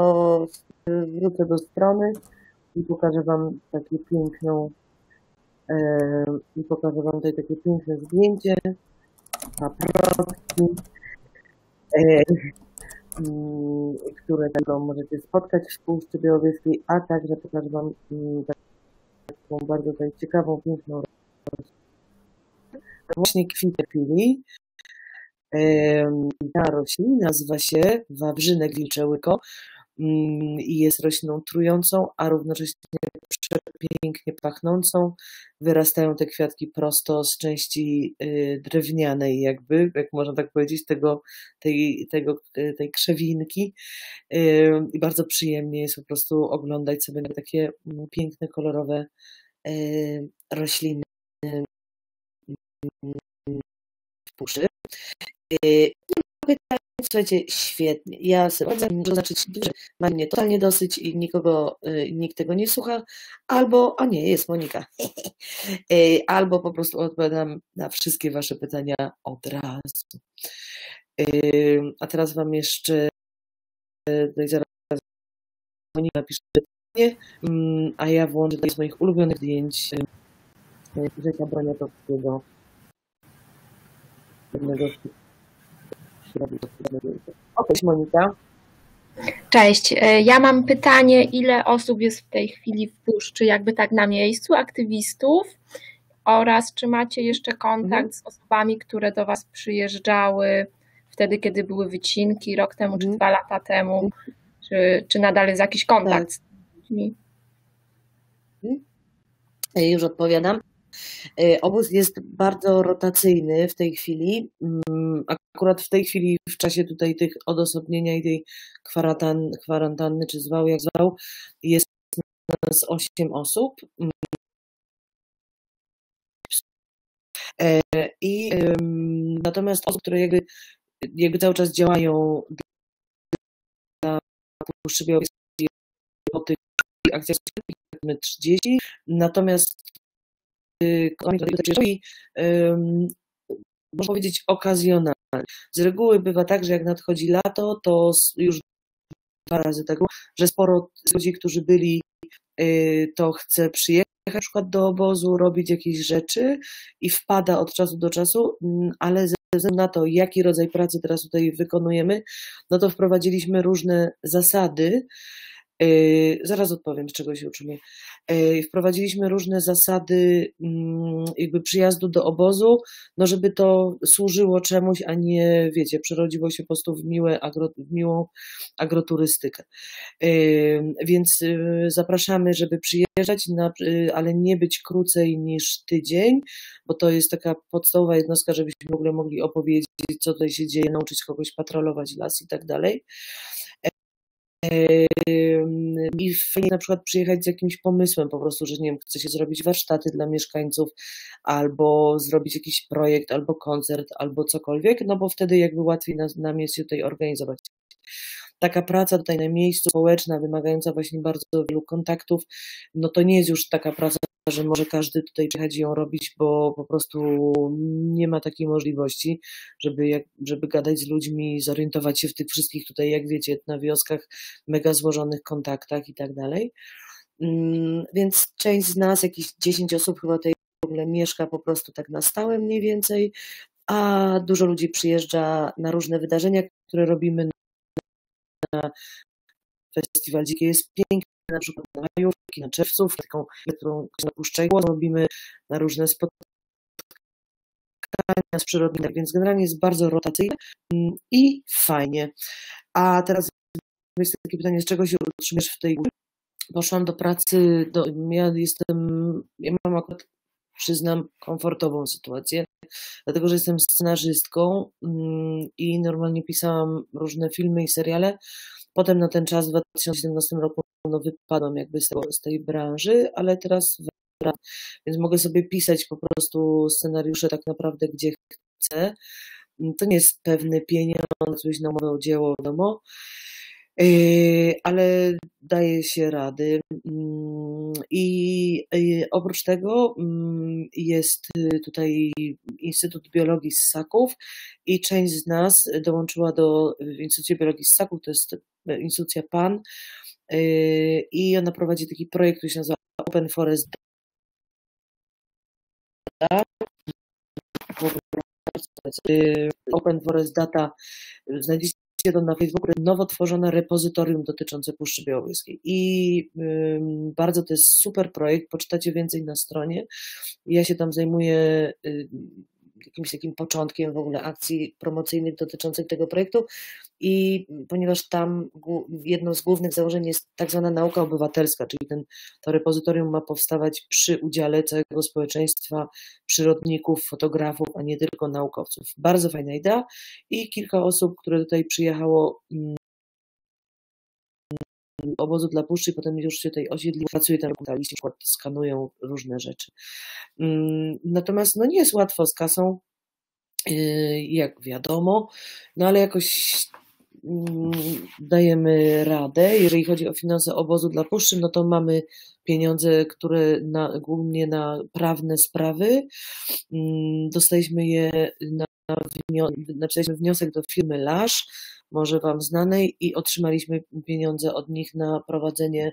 do strony i pokażę Wam takie takie piękne zdjęcie paprotki, które tego możecie spotkać w Puszczy Białowieskiej, a także pokażę Wam taką bardzo tutaj ciekawą, piękną właśnie kwitę pili. Ta roślina nazywa się wawrzynek wilczełyko i jest rośliną trującą, a równocześnie przepięknie pachnącą. Wyrastają te kwiatki prosto z części drewnianej jakby, jak można tak powiedzieć, tej krzewinki i bardzo przyjemnie jest po prostu oglądać sobie takie piękne, kolorowe rośliny puszy. Słuchajcie, świetnie. Ja sobie muszę zaznaczyć, że mam mnie totalnie dosyć i nikt tego nie słucha, albo, a nie, jest Monika, albo po prostu odpowiadam na wszystkie Wasze pytania od razu. A teraz Wam jeszcze zaraz Monika napisze pytanie, a ja włączę do moich ulubionych zdjęć Grzesia Broniatowskiego. Cześć Monika. Cześć, ja mam pytanie, ile osób jest w tej chwili w puszczy, jakby tak na miejscu, aktywistów, oraz czy macie jeszcze kontakt z osobami, które do Was przyjeżdżały wtedy, kiedy były wycinki, rok temu czy 2 lata temu, czy nadal jest jakiś kontakt z ludźmi? Już odpowiadam. Obóz jest bardzo rotacyjny w tej chwili. Akurat w tej chwili, w czasie tutaj tych odosobnienia i tej kwarantanny, czy zwał jak zwał, jest nas 8 osób. Natomiast osób, które jakby cały czas działają dla Puszczy Białowieskiej, po tych akcjach 30, natomiast można powiedzieć okazjonalnie. Z reguły bywa tak, że jak nadchodzi lato, to już 2 razy tak, że sporo ludzi, którzy byli, to chce przyjechać na przykład do obozu, robić jakieś rzeczy i wpada od czasu do czasu, ale ze względu na to, jaki rodzaj pracy teraz tutaj wykonujemy, no to wprowadziliśmy różne zasady. Zaraz odpowiem, z czego się uczymy. Wprowadziliśmy różne zasady jakby przyjazdu do obozu, no żeby to służyło czemuś, a nie, wiecie, przerodziło się po prostu w miłą agroturystykę. Więc zapraszamy, żeby przyjeżdżać, ale nie być krócej niż tydzień, bo to jest taka podstawowa jednostka, żebyśmy w ogóle mogli opowiedzieć, co tutaj się dzieje, nauczyć kogoś patrolować las i tak dalej. I fajnie na przykład przyjechać z jakimś pomysłem po prostu, że nie wiem, chce się zrobić warsztaty dla mieszkańców, albo zrobić jakiś projekt, albo koncert, albo cokolwiek, no bo wtedy jakby łatwiej nam jest się tutaj organizować. Taka praca tutaj na miejscu, społeczna, wymagająca właśnie bardzo wielu kontaktów, no to nie jest już taka praca, że może każdy tutaj przyjechać i ją robić, bo po prostu nie ma takiej możliwości, żeby gadać z ludźmi, zorientować się w tych wszystkich tutaj, jak wiecie, na wioskach, mega złożonych kontaktach i tak dalej. Więc część z nas, jakieś 10 osób chyba tutaj w ogóle mieszka po prostu tak na stałe mniej więcej, a dużo ludzi przyjeżdża na różne wydarzenia, które robimy. Na festiwal Dzikie jest piękny, na przykład na majówki, na czerwców, taką, którą napuszczają, robimy na różne spotkania z przyrodnikiem, więc generalnie jest bardzo rotacyjne i fajnie. A teraz jest takie pytanie, z czego się utrzymujesz w tej górze? Poszłam do pracy, ja mam akurat, przyznam, komfortową sytuację, dlatego że jestem scenarzystką i normalnie pisałam różne filmy i seriale. Potem na ten czas w 2017 roku wypadłam jakby z tej branży, ale teraz wracam, więc mogę sobie pisać po prostu scenariusze tak naprawdę gdzie To nie jest pewny pieniądz, coś na umowę o dzieło, wiadomo, ale daje się rady. I oprócz tego jest tutaj Instytut Biologii Ssaków i część z nas dołączyła do Instytutu Biologii Ssaków, to jest instytucja PAN, i ona prowadzi taki projekt, który się nazywa Open Forest Data. Open Forest Data, znajdziecie to na Facebooku, nowo tworzone repozytorium dotyczące Puszczy Białowieskiej. I bardzo to jest super projekt, poczytacie więcej na stronie. Ja się tam zajmuję jakimś takim początkiem w ogóle akcji promocyjnych dotyczących tego projektu i ponieważ tam jedno z głównych założeń jest tak zwana nauka obywatelska, czyli to repozytorium ma powstawać przy udziale całego społeczeństwa, przyrodników, fotografów, a nie tylko naukowców. Bardzo fajna idea i kilka osób, które tutaj przyjechało obozu dla Puszczy, potem już się tutaj osiedli, pracuje tam na przykład skanują różne rzeczy. Natomiast no nie jest łatwo z kasą, jak wiadomo, no ale jakoś dajemy radę. Jeżeli chodzi o finanse obozu dla Puszczy, no to mamy pieniądze, które głównie na prawne sprawy. Dostaliśmy je napisaliśmy wniosek do firmy Lasz, może Wam znanej, i otrzymaliśmy pieniądze od nich na prowadzenie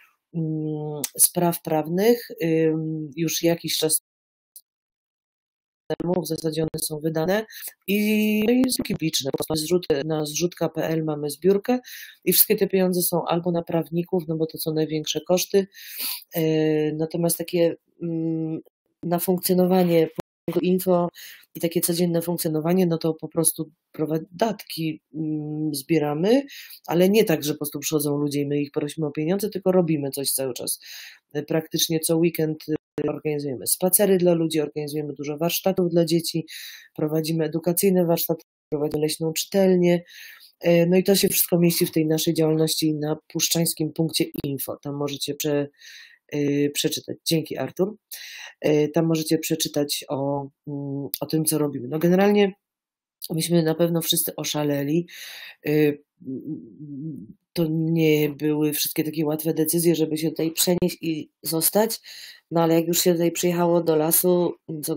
spraw prawnych. Już jakiś czas temu w zasadzie one są wydane i są publiczne. Na zrzutka.pl mamy zbiórkę i wszystkie te pieniądze są albo na prawników, no bo to są największe koszty, natomiast takie na funkcjonowanie info i takie codzienne funkcjonowanie, no to po prostu datki zbieramy, ale nie tak, że po prostu przychodzą ludzie i my ich prosimy o pieniądze, tylko robimy coś cały czas. Praktycznie co weekend organizujemy spacery dla ludzi, organizujemy dużo warsztatów dla dzieci, prowadzimy edukacyjne warsztaty, prowadzimy leśną czytelnię, no i to się wszystko mieści w tej naszej działalności na puszczańskim punkcie info. Tam możecie przeczytać. Dzięki, Artur. Tam możecie przeczytać o tym, co robimy. No generalnie myśmy na pewno wszyscy oszaleli. To nie były wszystkie takie łatwe decyzje, żeby się tutaj przenieść i zostać, no ale jak już się tutaj przyjechało do lasu, to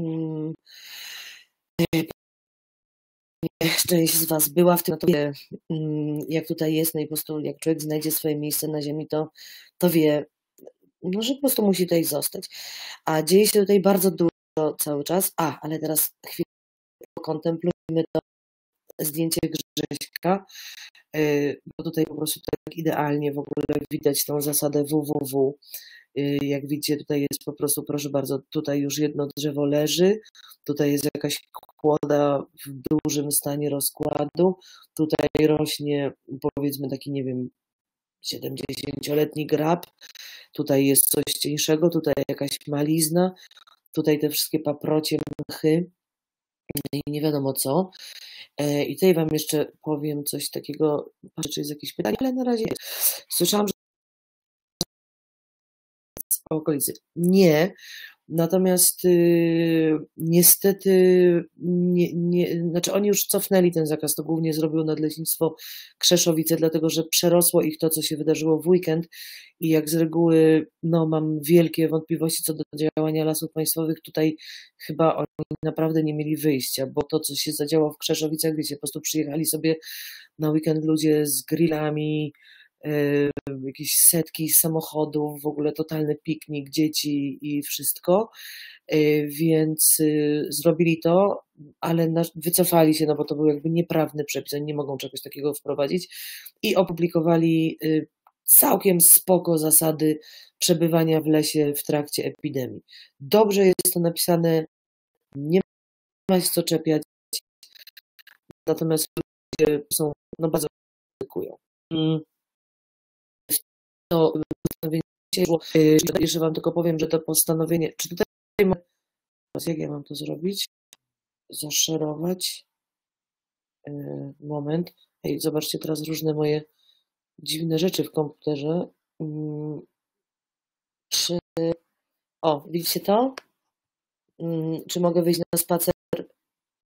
część z Was była w tym, to wie, jak tutaj jest, no i po prostu jak człowiek znajdzie swoje miejsce na ziemi, to wie, no, że po prostu musi tutaj zostać. A dzieje się tutaj bardzo dużo cały czas. Ale teraz chwilę kontemplujemy to zdjęcie Grześka, bo tutaj po prostu tak idealnie w ogóle widać tą zasadę www. Jak widzicie, tutaj jest po prostu, proszę bardzo, tutaj już jedno drzewo leży, tutaj jest jakaś kłoda w dużym stanie rozkładu, tutaj rośnie, powiedzmy, taki, nie wiem, 70-letni grab, tutaj jest coś cieńszego, tutaj jakaś malizna, tutaj te wszystkie paprocie, mchy i nie wiadomo co. I tutaj Wam jeszcze powiem coś takiego, patrzę, czy jest jakieś pytanie, ale na razie słyszałam, że w okolicy. Nie, natomiast niestety znaczy oni już cofnęli ten zakaz, to głównie zrobiło Nadleśnictwo Krzeszowice, dlatego że przerosło ich to, co się wydarzyło w weekend i jak z reguły mam wielkie wątpliwości co do działania Lasów Państwowych. Tutaj chyba oni naprawdę nie mieli wyjścia, bo to, co się zadziało w Krzeszowicach, wiecie, po prostu przyjechali sobie na weekend ludzie z grillami, jakieś setki samochodów, w ogóle totalny piknik, dzieci i wszystko, więc zrobili to, ale wycofali się, no bo to był jakby nieprawny przepis, oni nie mogą czegoś takiego wprowadzić i opublikowali całkiem spoko zasady przebywania w lesie w trakcie epidemii. Dobrze jest to napisane, nie ma się co czepiać, natomiast ludzie są bardzo krytykują. To postanowienie, jeszcze Wam tylko powiem, że to postanowienie, czy tutaj jak ja mam to zrobić? Zaszerować. Moment. Zobaczcie teraz różne moje dziwne rzeczy w komputerze. Widzicie to? Czy mogę wyjść na spacer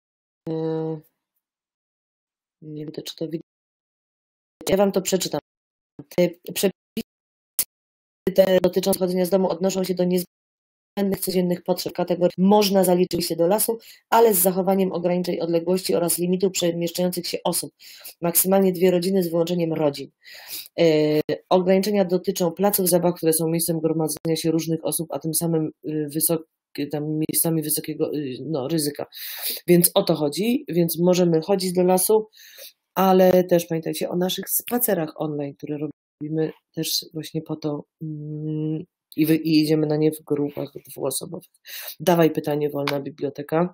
Nie wiem, czy to widać. Ja wam to przeczytam. Przepisy te dotyczące chodzenia z domu odnoszą się do niezbędnych codziennych potrzeb kategorii można zaliczyć się do lasu, ale z zachowaniem ograniczeń odległości oraz limitu przemieszczających się osób. Maksymalnie 2 rodziny z wyłączeniem rodzin. Ograniczenia dotyczą placów zabaw, które są miejscem gromadzenia się różnych osób, a tym samym miejscami wysokiego ryzyka. Więc o to chodzi, więc możemy chodzić do lasu, ale też pamiętajcie o naszych spacerach online, które robimy też właśnie po to i idziemy na nie w grupach dwuosobowych. Dawaj pytanie, wolna biblioteka.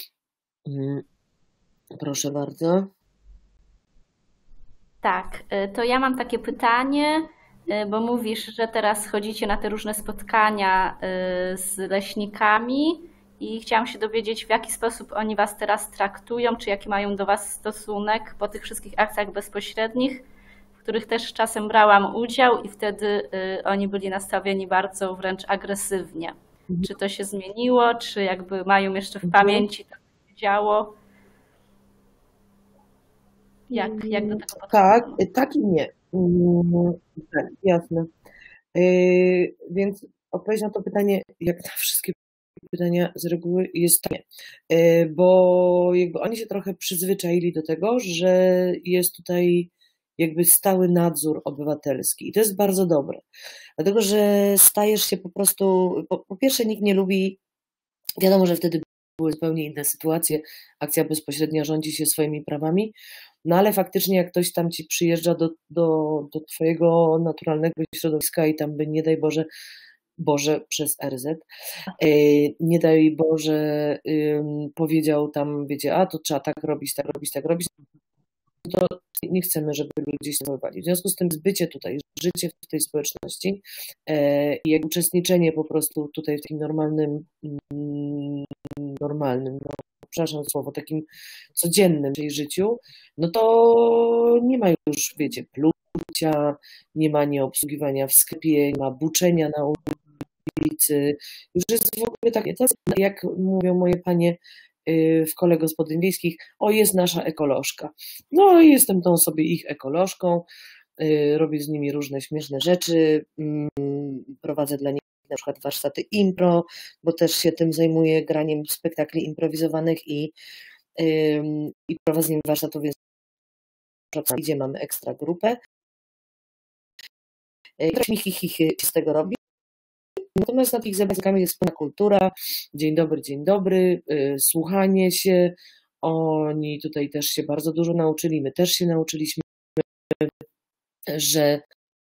Proszę bardzo. Tak, to ja mam takie pytanie, bo mówisz, że teraz chodzicie na te różne spotkania z leśnikami i chciałam się dowiedzieć, w jaki sposób oni was teraz traktują, czy jaki mają do was stosunek po tych wszystkich akcjach bezpośrednich, w których też czasem brałam udział i wtedy oni byli nastawieni bardzo wręcz agresywnie. Czy to się zmieniło, czy jakby mają jeszcze w pamięci to, co się działo? Jak do tego podchodzą? Tak i nie. Tak, jasne. Więc odpowiedź na to pytanie, jak na wszystkie pytania z reguły, jest tak, bo jakby oni się trochę przyzwyczaili do tego, że jest tutaj jakby stały nadzór obywatelski i to jest bardzo dobre, dlatego że stajesz się po prostu, po pierwsze nikt nie lubi, wiadomo, że wtedy były zupełnie inne sytuacje, akcja bezpośrednia rządzi się swoimi prawami, no ale faktycznie jak ktoś tam ci przyjeżdża do twojego naturalnego środowiska i tam by nie daj Boże przez RZ, nie daj Boże powiedział tam, wiecie, a to trzeba tak robić, to nie chcemy, żeby ludzie się zachowywali. W związku z tym bycie tutaj, życie w tej społeczności i jak uczestniczenie po prostu tutaj w takim normalnym, przepraszam za słowo, takim codziennym w jej życiu, no to nie ma już, wiecie, plucia, nie ma nieobsługiwania w sklepie, nie ma buczenia na ulicy, już jest w ogóle tak, jak mówią moje panie w kole gospodyń wiejskich, o jest nasza ekolożka. No i jestem tą sobie ich ekolożką, robię z nimi różne śmieszne rzeczy, prowadzę dla nich na przykład warsztaty impro, bo też się tym zajmuję, graniem spektakli improwizowanych i prowadzeniem warsztatów, więc gdzie mamy ekstra grupę. Trochę mi z tego robi. Natomiast na tych zebraniach jest pełna kultura, dzień dobry, słuchanie się, oni tutaj też się bardzo dużo nauczyli, my też się nauczyliśmy, że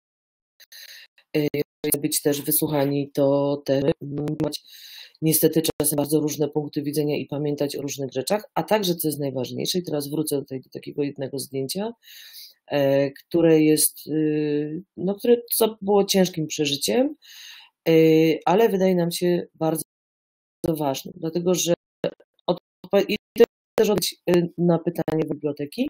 być też wysłuchani, to też mieć niestety czasem bardzo różne punkty widzenia i pamiętać o różnych rzeczach, a także, co jest najważniejsze, i teraz wrócę tutaj do takiego jednego zdjęcia, które jest, no, które co było ciężkim przeżyciem, ale wydaje nam się bardzo ważnym, dlatego że i też odpowiedź na pytanie biblioteki,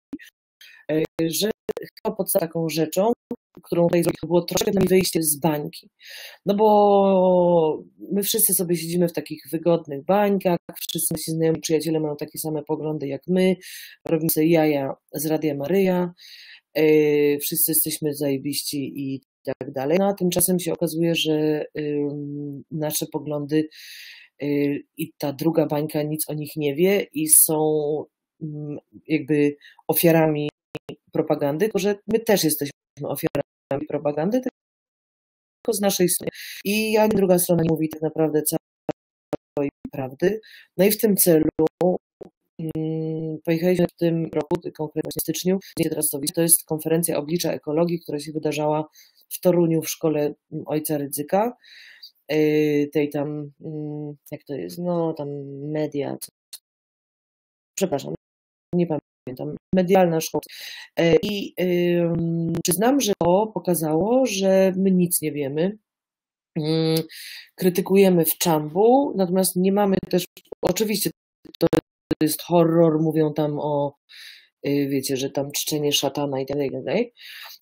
że chyba pod taką rzeczą, którą tutaj zrobił, było troszkę wyjście z bańki. No bo my wszyscy sobie siedzimy w takich wygodnych bańkach, wszyscy nasi znajomi przyjaciele mają takie same poglądy jak my, robimy sobie jaja z Radia Maryja, wszyscy jesteśmy zajebiści i tak dalej. No a tymczasem się okazuje, że nasze poglądy i ta druga bańka nic o nich nie wie i są jakby ofiarami propagandy, tylko że my też jesteśmy ofiarami propagandy, tylko z naszej strony. I ani druga strona nie mówi tak naprawdę całej prawdy. No i w tym celu pojechaliśmy w tym roku, konkretnie w styczniu, to jest konferencja Oblicza Ekologii, która się wydarzała w Toruniu w szkole ojca Rydzyka, tej tam, jak to jest, no tam media, przepraszam, nie pamiętam, medialna szkoła. I przyznam, że to pokazało, że my nic nie wiemy, krytykujemy w czambu, natomiast nie mamy też, oczywiście to jest horror, mówią tam o wiecie, że tam czczenie szatana i tak dalej,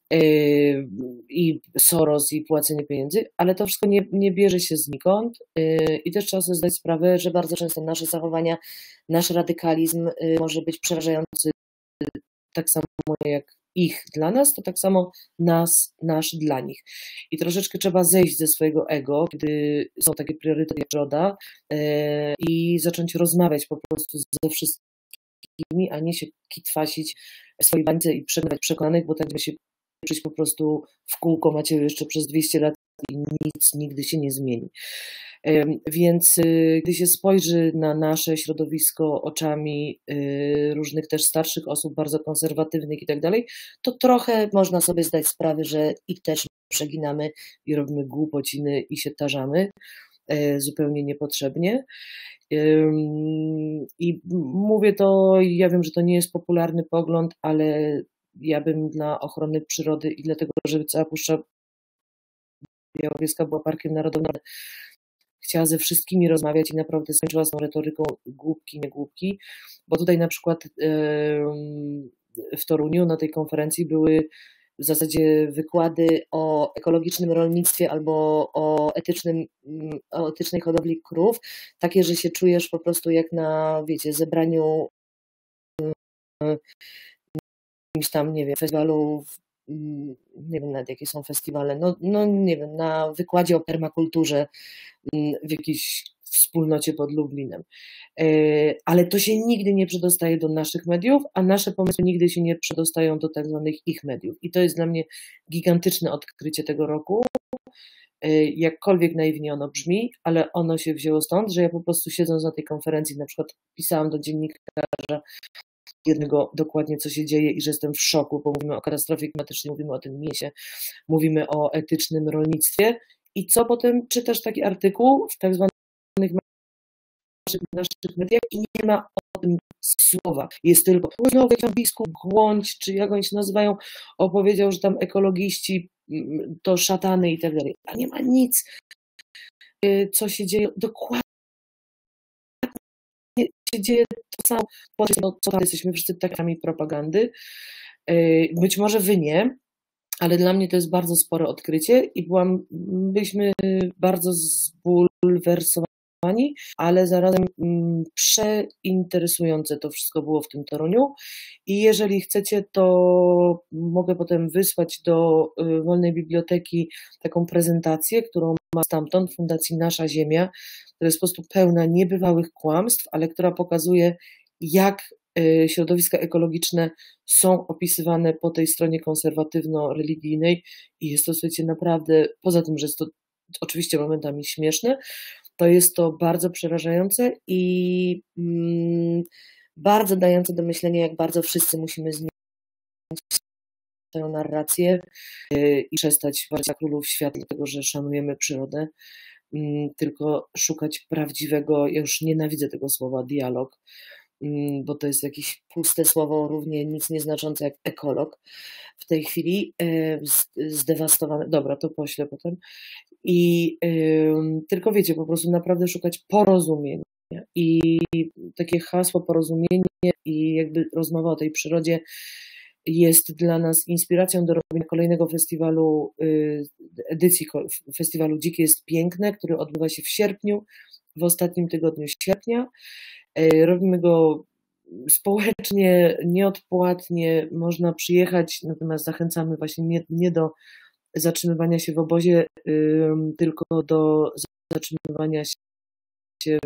i Soros i płacenie pieniędzy, ale to wszystko nie bierze się znikąd i też trzeba sobie zdać sprawę, że bardzo często nasze zachowania, nasz radykalizm może być przerażający tak samo jak ich dla nas, to tak samo nasz dla nich. I troszeczkę trzeba zejść ze swojego ego, kiedy są takie priorytety jak Joda i zacząć rozmawiać po prostu ze wszystkimi, a nie się kitwasić w swojej bańce i przekonywać przekonanych, bo tak by się przyjść po prostu w kółko macie jeszcze przez 200 lat i nic nigdy się nie zmieni. Więc gdy się spojrzy na nasze środowisko oczami różnych też starszych osób, bardzo konserwatywnych i tak dalej, to trochę można sobie zdać sprawę, że ich też przeginamy i robimy głupociny i się tarzamy zupełnie niepotrzebnie. I mówię to, ja wiem, że to nie jest popularny pogląd, ale ja bym dla ochrony przyrody i dlatego, żeby cała Puszcza Białowieska była parkiem narodowym, chciała ze wszystkimi rozmawiać i naprawdę skończyła z tą retoryką głupki, nie głupki, bo tutaj na przykład w Toruniu na tej konferencji były w zasadzie wykłady o ekologicznym rolnictwie albo o etycznej hodowli krów, takie, że się czujesz po prostu jak na, wiecie, zebraniu jakimś tam, nie wiem, festiwalu, nie wiem nawet jakie są festiwale, no nie wiem, na wykładzie o permakulturze w jakiejś wspólnocie pod Lublinem. Ale to się nigdy nie przedostaje do naszych mediów, a nasze pomysły nigdy się nie przedostają do tak zwanych ich mediów. I to jest dla mnie gigantyczne odkrycie tego roku. Jakkolwiek naiwnie ono brzmi, ale ono się wzięło stąd, że ja po prostu siedząc na tej konferencji, na przykład pisałam do dziennikarza jednego dokładnie, co się dzieje i że jestem w szoku, bo mówimy o katastrofie klimatycznej, mówimy o tym mięsie, mówimy o etycznym rolnictwie i co potem czytasz taki artykuł w tak zwanych naszych mediach i nie ma o tym słowa. Jest tylko, no tam biskup Głądź, czy jak oni się nazywają, opowiedział, że tam ekologiści to szatany i tak dalej. A nie ma nic, co się dzieje dokładnie. Się dzieje to samo, co tam jesteśmy wszyscy takami propagandy. Być może wy nie, ale dla mnie to jest bardzo spore odkrycie i byliśmy bardzo zbulwersowani, ale zarazem przeinteresujące to wszystko było w tym Toruniu i jeżeli chcecie, to mogę potem wysłać do Wolnej Biblioteki taką prezentację, którą ma stamtąd Fundacji Nasza Ziemia, która jest po prostu pełna niebywałych kłamstw, ale która pokazuje, jak środowiska ekologiczne są opisywane po tej stronie konserwatywno-religijnej i jest to, słuchajcie, naprawdę, poza tym, że jest to oczywiście momentami śmieszne, to jest to bardzo przerażające i bardzo dające do myślenia, jak bardzo wszyscy musimy zmienić swoją narrację i przestać walczyć za królów świata, dlatego że szanujemy przyrodę, tylko szukać prawdziwego, ja już nienawidzę tego słowa, dialog, bo to jest jakieś puste słowo, równie nic nieznaczące jak ekolog w tej chwili, zdewastowane, dobra, to poślę potem i tylko wiecie, po prostu naprawdę szukać porozumienia i takie hasło porozumienie i jakby rozmowa o tej przyrodzie jest dla nas inspiracją do robienia kolejnego festiwalu, edycji festiwalu Dzikie jest piękne, który odbywa się w sierpniu, w ostatnim tygodniu sierpnia. Robimy go społecznie, nieodpłatnie, można przyjechać, natomiast zachęcamy właśnie nie do zatrzymywania się w obozie, tylko do zatrzymywania się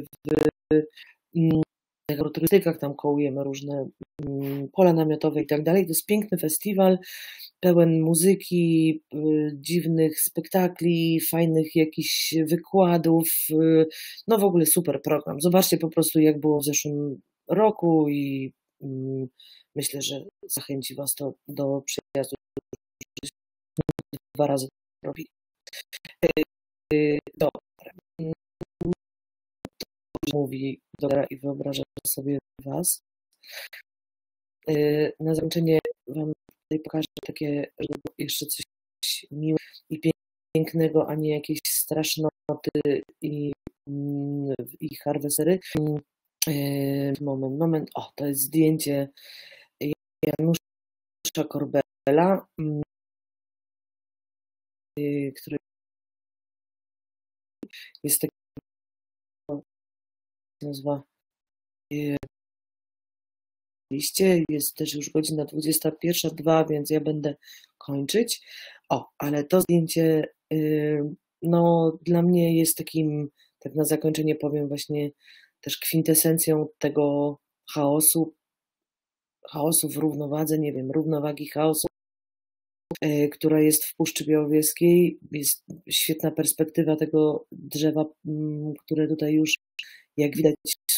w agroturystykach, tam kołujemy różne pola namiotowe i tak dalej. To jest piękny festiwal, pełen muzyki, dziwnych spektakli, fajnych jakichś wykładów, no w ogóle super program. Zobaczcie po prostu, jak było w zeszłym roku i myślę, że zachęci was to do przyjazdu. 2 razy to robili. Dobra. Mówi dobra i wyobrażam sobie was. Na zakończenie wam tutaj pokażę takie, jeszcze coś miłego i pięknego, a nie jakieś strasznoty i harwesery. Moment. O, to jest zdjęcie. Janusza Korbela, który jest taki, nazywa liście, jest też już godzina 21:02, więc ja będę kończyć. Ale to zdjęcie no, dla mnie jest takim, tak na zakończenie powiem, właśnie też kwintesencją tego chaosu w równowadze, nie wiem, równowagi chaosu, która jest w Puszczy Białowieskiej. Jest świetna perspektywa tego drzewa, które tutaj już, jak widać,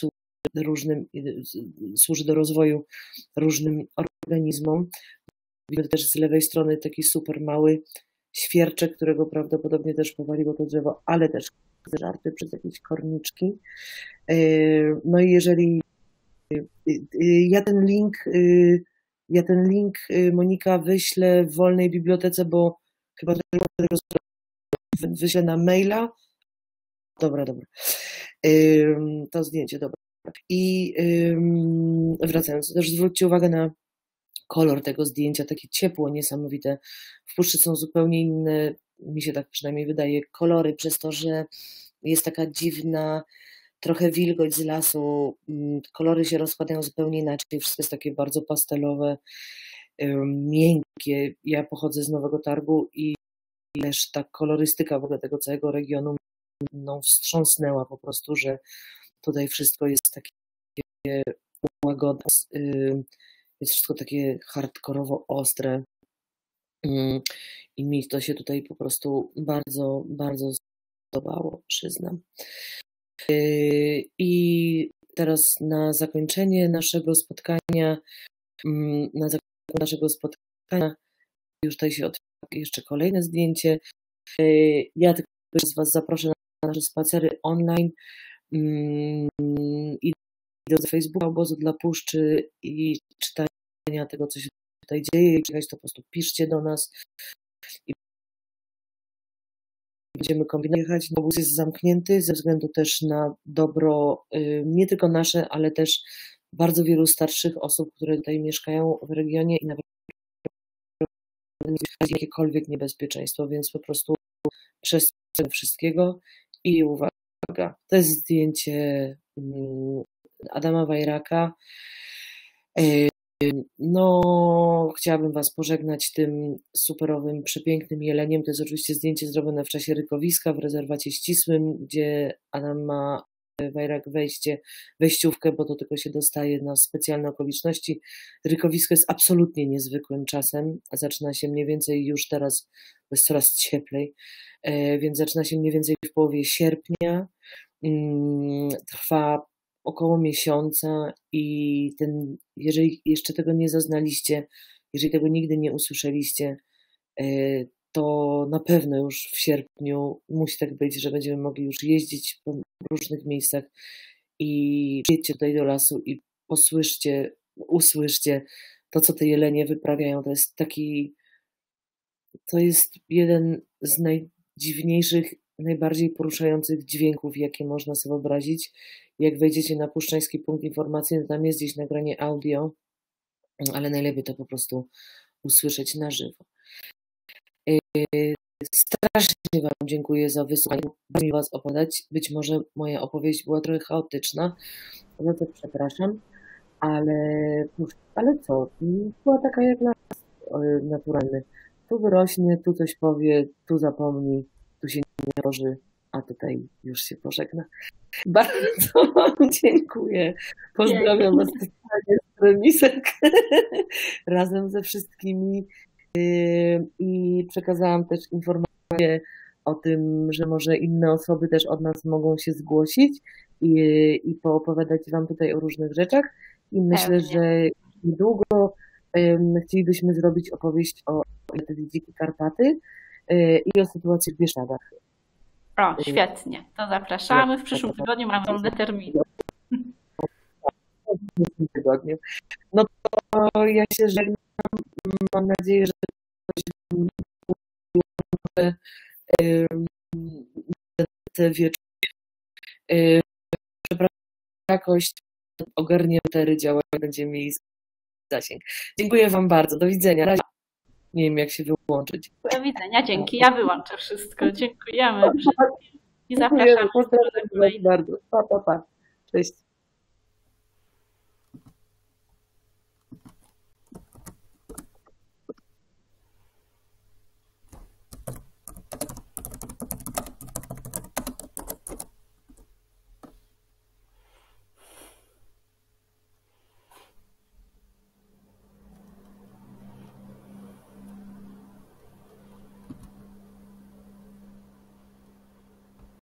służy do rozwoju różnym organizmom. Widzę też z lewej strony taki super mały świerczek, którego prawdopodobnie też powaliło to drzewo, ale też zeżarty przez jakieś korniczki. No i jeżeli ja ten link Monika wyślę w wolnej bibliotece, bo chyba wyślę na maila. Dobra. To zdjęcie, dobra. I wracając, też zwróćcie uwagę na kolor tego zdjęcia, takie ciepło, niesamowite. W puszczy są zupełnie inne, mi się tak przynajmniej wydaje, kolory, przez to, że jest taka dziwna, trochę wilgoć z lasu, kolory się rozkładają zupełnie inaczej, wszystko jest takie bardzo pastelowe, miękkie. Ja pochodzę z Nowego Targu i też ta kolorystyka w ogóle tego całego regionu mną wstrząsnęła po prostu, że tutaj wszystko jest takie łagodne, jest wszystko takie hardkorowo ostre i mi to się tutaj po prostu bardzo, bardzo podobało, przyznam. I teraz na zakończenie naszego spotkania, już tutaj się otwiera jeszcze kolejne zdjęcie. Ja tylko Was zaproszę na nasze spacery online i do Facebooka Obozu dla Puszczy i czytania tego, co się tutaj dzieje. I to po prostu piszcie do nas i będziemy kombinować. Obóz jest zamknięty ze względu też na dobro nie tylko nasze, ale też bardzo wielu starszych osób, które tutaj mieszkają w regionie i nawet jakiekolwiek niebezpieczeństwo, więc po prostu przestrzegam wszystkiego i uwaga, to jest zdjęcie Adama Wajraka. No, chciałabym Was pożegnać tym superowym, przepięknym jeleniem. To jest oczywiście zdjęcie zrobione w czasie rykowiska w rezerwacie ścisłym, gdzie Adam ma Wajrak wejściówkę, bo do tego się dostaje na specjalne okoliczności. Rykowisko jest absolutnie niezwykłym czasem, a zaczyna się mniej więcej już teraz, bo jest coraz cieplej, więc zaczyna się mniej więcej w połowie sierpnia, trwa około miesiąca i jeżeli jeszcze tego nie zaznaliście, jeżeli tego nigdy nie usłyszeliście, to na pewno już w sierpniu musi tak być, że będziemy mogli już jeździć po różnych miejscach i przyjedźcie tutaj do lasu i usłyszcie to, co te jelenie wyprawiają. To jest jeden z najdziwniejszych, najbardziej poruszających dźwięków, jakie można sobie wyobrazić. Jak wejdziecie na Puszczański Punkt Informacyjny, tam jest gdzieś nagranie audio, ale najlepiej to po prostu usłyszeć na żywo. Strasznie Wam dziękuję za wysłuchanie. Bardzo mi Was opowiadać. Być może moja opowieść była trochę chaotyczna, za to przepraszam, ale co? Była taka jak las naturalny. Tu wyrośnie, tu coś powie, tu zapomni, tu się nie roży, a tutaj już się pożegna. Bardzo Wam dziękuję. Pozdrawiam Was specjalnie z Remisek razem ze wszystkimi i przekazałam też informację o tym, że może inne osoby też od nas mogą się zgłosić i poopowiadać Wam tutaj o różnych rzeczach i myślę, że niedługo chcielibyśmy zrobić opowieść o Dzikie Karpaty i o sytuacji w Bieszczadach. O, świetnie. To zapraszamy. W przyszłym tygodniu mamy wolne terminy. W tym tygodniu. No to ja się żegnam. Mam nadzieję, że te wieczory jakość ogarnięte działania będzie miejsce zasięg. Dziękuję Wam bardzo. Do widzenia. Na razie. Nie wiem, jak się wyłączyć. Do widzenia, dzięki. Ja wyłączę wszystko. Dziękujemy. I zapraszamy. Pozdrawiam bardzo. Pa. Cześć.